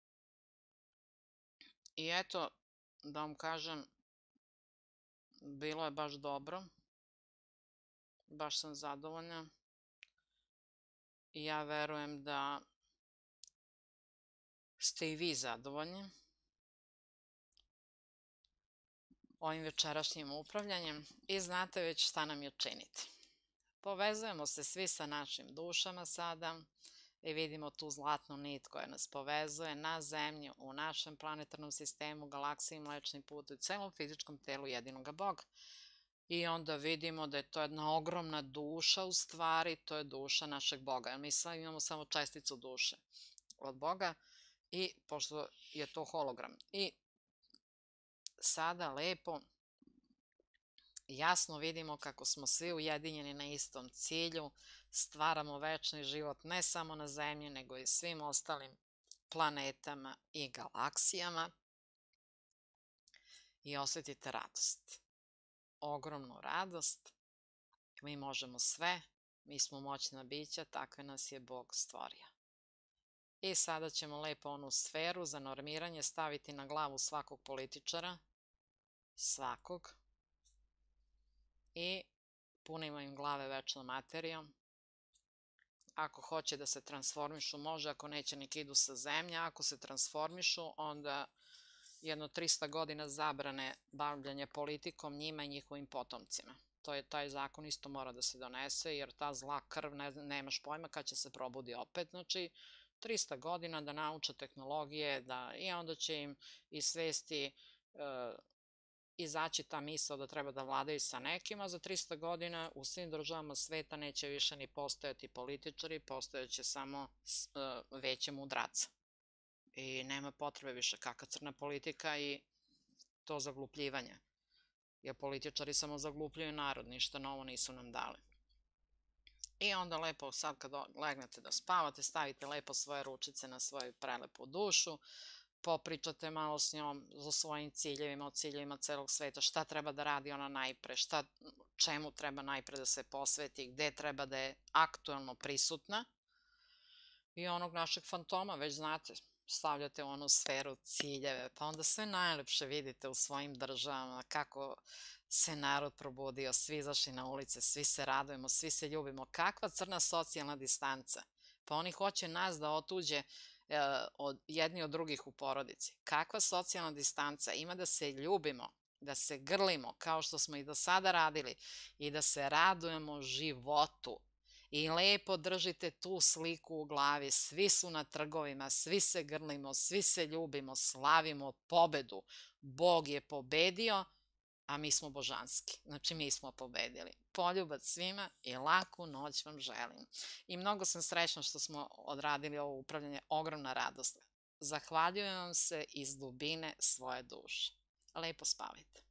I eto, da vam kažem, bilo je baš dobro. Baš sam zadovoljna. I ja verujem da ste i vi zadovoljni ovim večerašnjim upravljanjem i znate već šta nam je činiti. Povezujemo se svi sa našim dušama sada i vidimo tu zlatnu nit koja nas povezuje na zemlji, u našem planetarnom sistemu, galaksiji, mlečnim putu i celom fizičkom telu jedinoga Boga. I onda vidimo da je to jedna ogromna duša u stvari, to je duša našeg Boga. Mi sad imamo samo česticu duše od Boga i pošto je to hologram. I sada lepo jasno vidimo kako smo svi ujedinjeni na istom cilju, stvaramo večni život ne samo na zemlji, nego i svim ostalim planetama i galaksijama i osjetite radost. Ogromnu radost, mi možemo sve, mi smo moćna bića, takve nas je Bog stvorio. I sada ćemo lepo onu sferu za normiranje staviti na glavu svakog političara, svakog, i punimo im glave večnom materijom. Ako hoće da se transformišu, može, ako neće, nek idu sa zemlje. Ako se transformišu, onda jedno 300 godina zabrane bavljanje politikom njima i njihovim potomcima. Taj zakon isto mora da se donese, jer ta zla krv, nemaš pojma kad će se probudi opet. Znači, 300 godina da nauče tehnologije i onda će im iz svesti izaći ta misao da treba da vladaju sa nekima. Za 300 godina u svim državama sveta neće više ni postojati političari, postojaće samo veće mudraca. I nema potrebe više kakva crna politika i to zaglupljivanje. Jer političari samo zaglupljuju narod, ništa novo nisu nam dali. I onda lepo sad kad legnete da spavate, stavite lepo svoje ručice na svoju prelepu dušu, popričate malo s njom o svojim ciljevima, o ciljevima celog sveta, šta treba da radi ona najpre, čemu treba najpre da se posveti, gde treba da je aktuelno prisutna. I onog našeg fantoma, već znate, stavljate u onu sferu ciljeve, pa onda sve najlepše vidite u svojim državama, kako se narod probudio, svi izašli na ulice, svi se radujemo, svi se ljubimo. Kakva crna socijalna distanca? Pa oni hoće nas da otuđe jedni od drugih u porodici. Kakva socijalna distanca? Ima da se ljubimo, da se grlimo, kao što smo i do sada radili, i da se radujemo životu. I lepo držite tu sliku u glavi, svi su na trgovima, svi se grlimo, svi se ljubimo, slavimo pobedu. Bog je pobedio, a mi smo božanski. Znači, mi smo pobedili. Poljubac svima i laku noć vam želim. I mnogo sam srećna što smo odradili ovo upravljanje, ogromna radost. Zahvaljujem vam se iz dubine svoje duše. Lepo spavajte.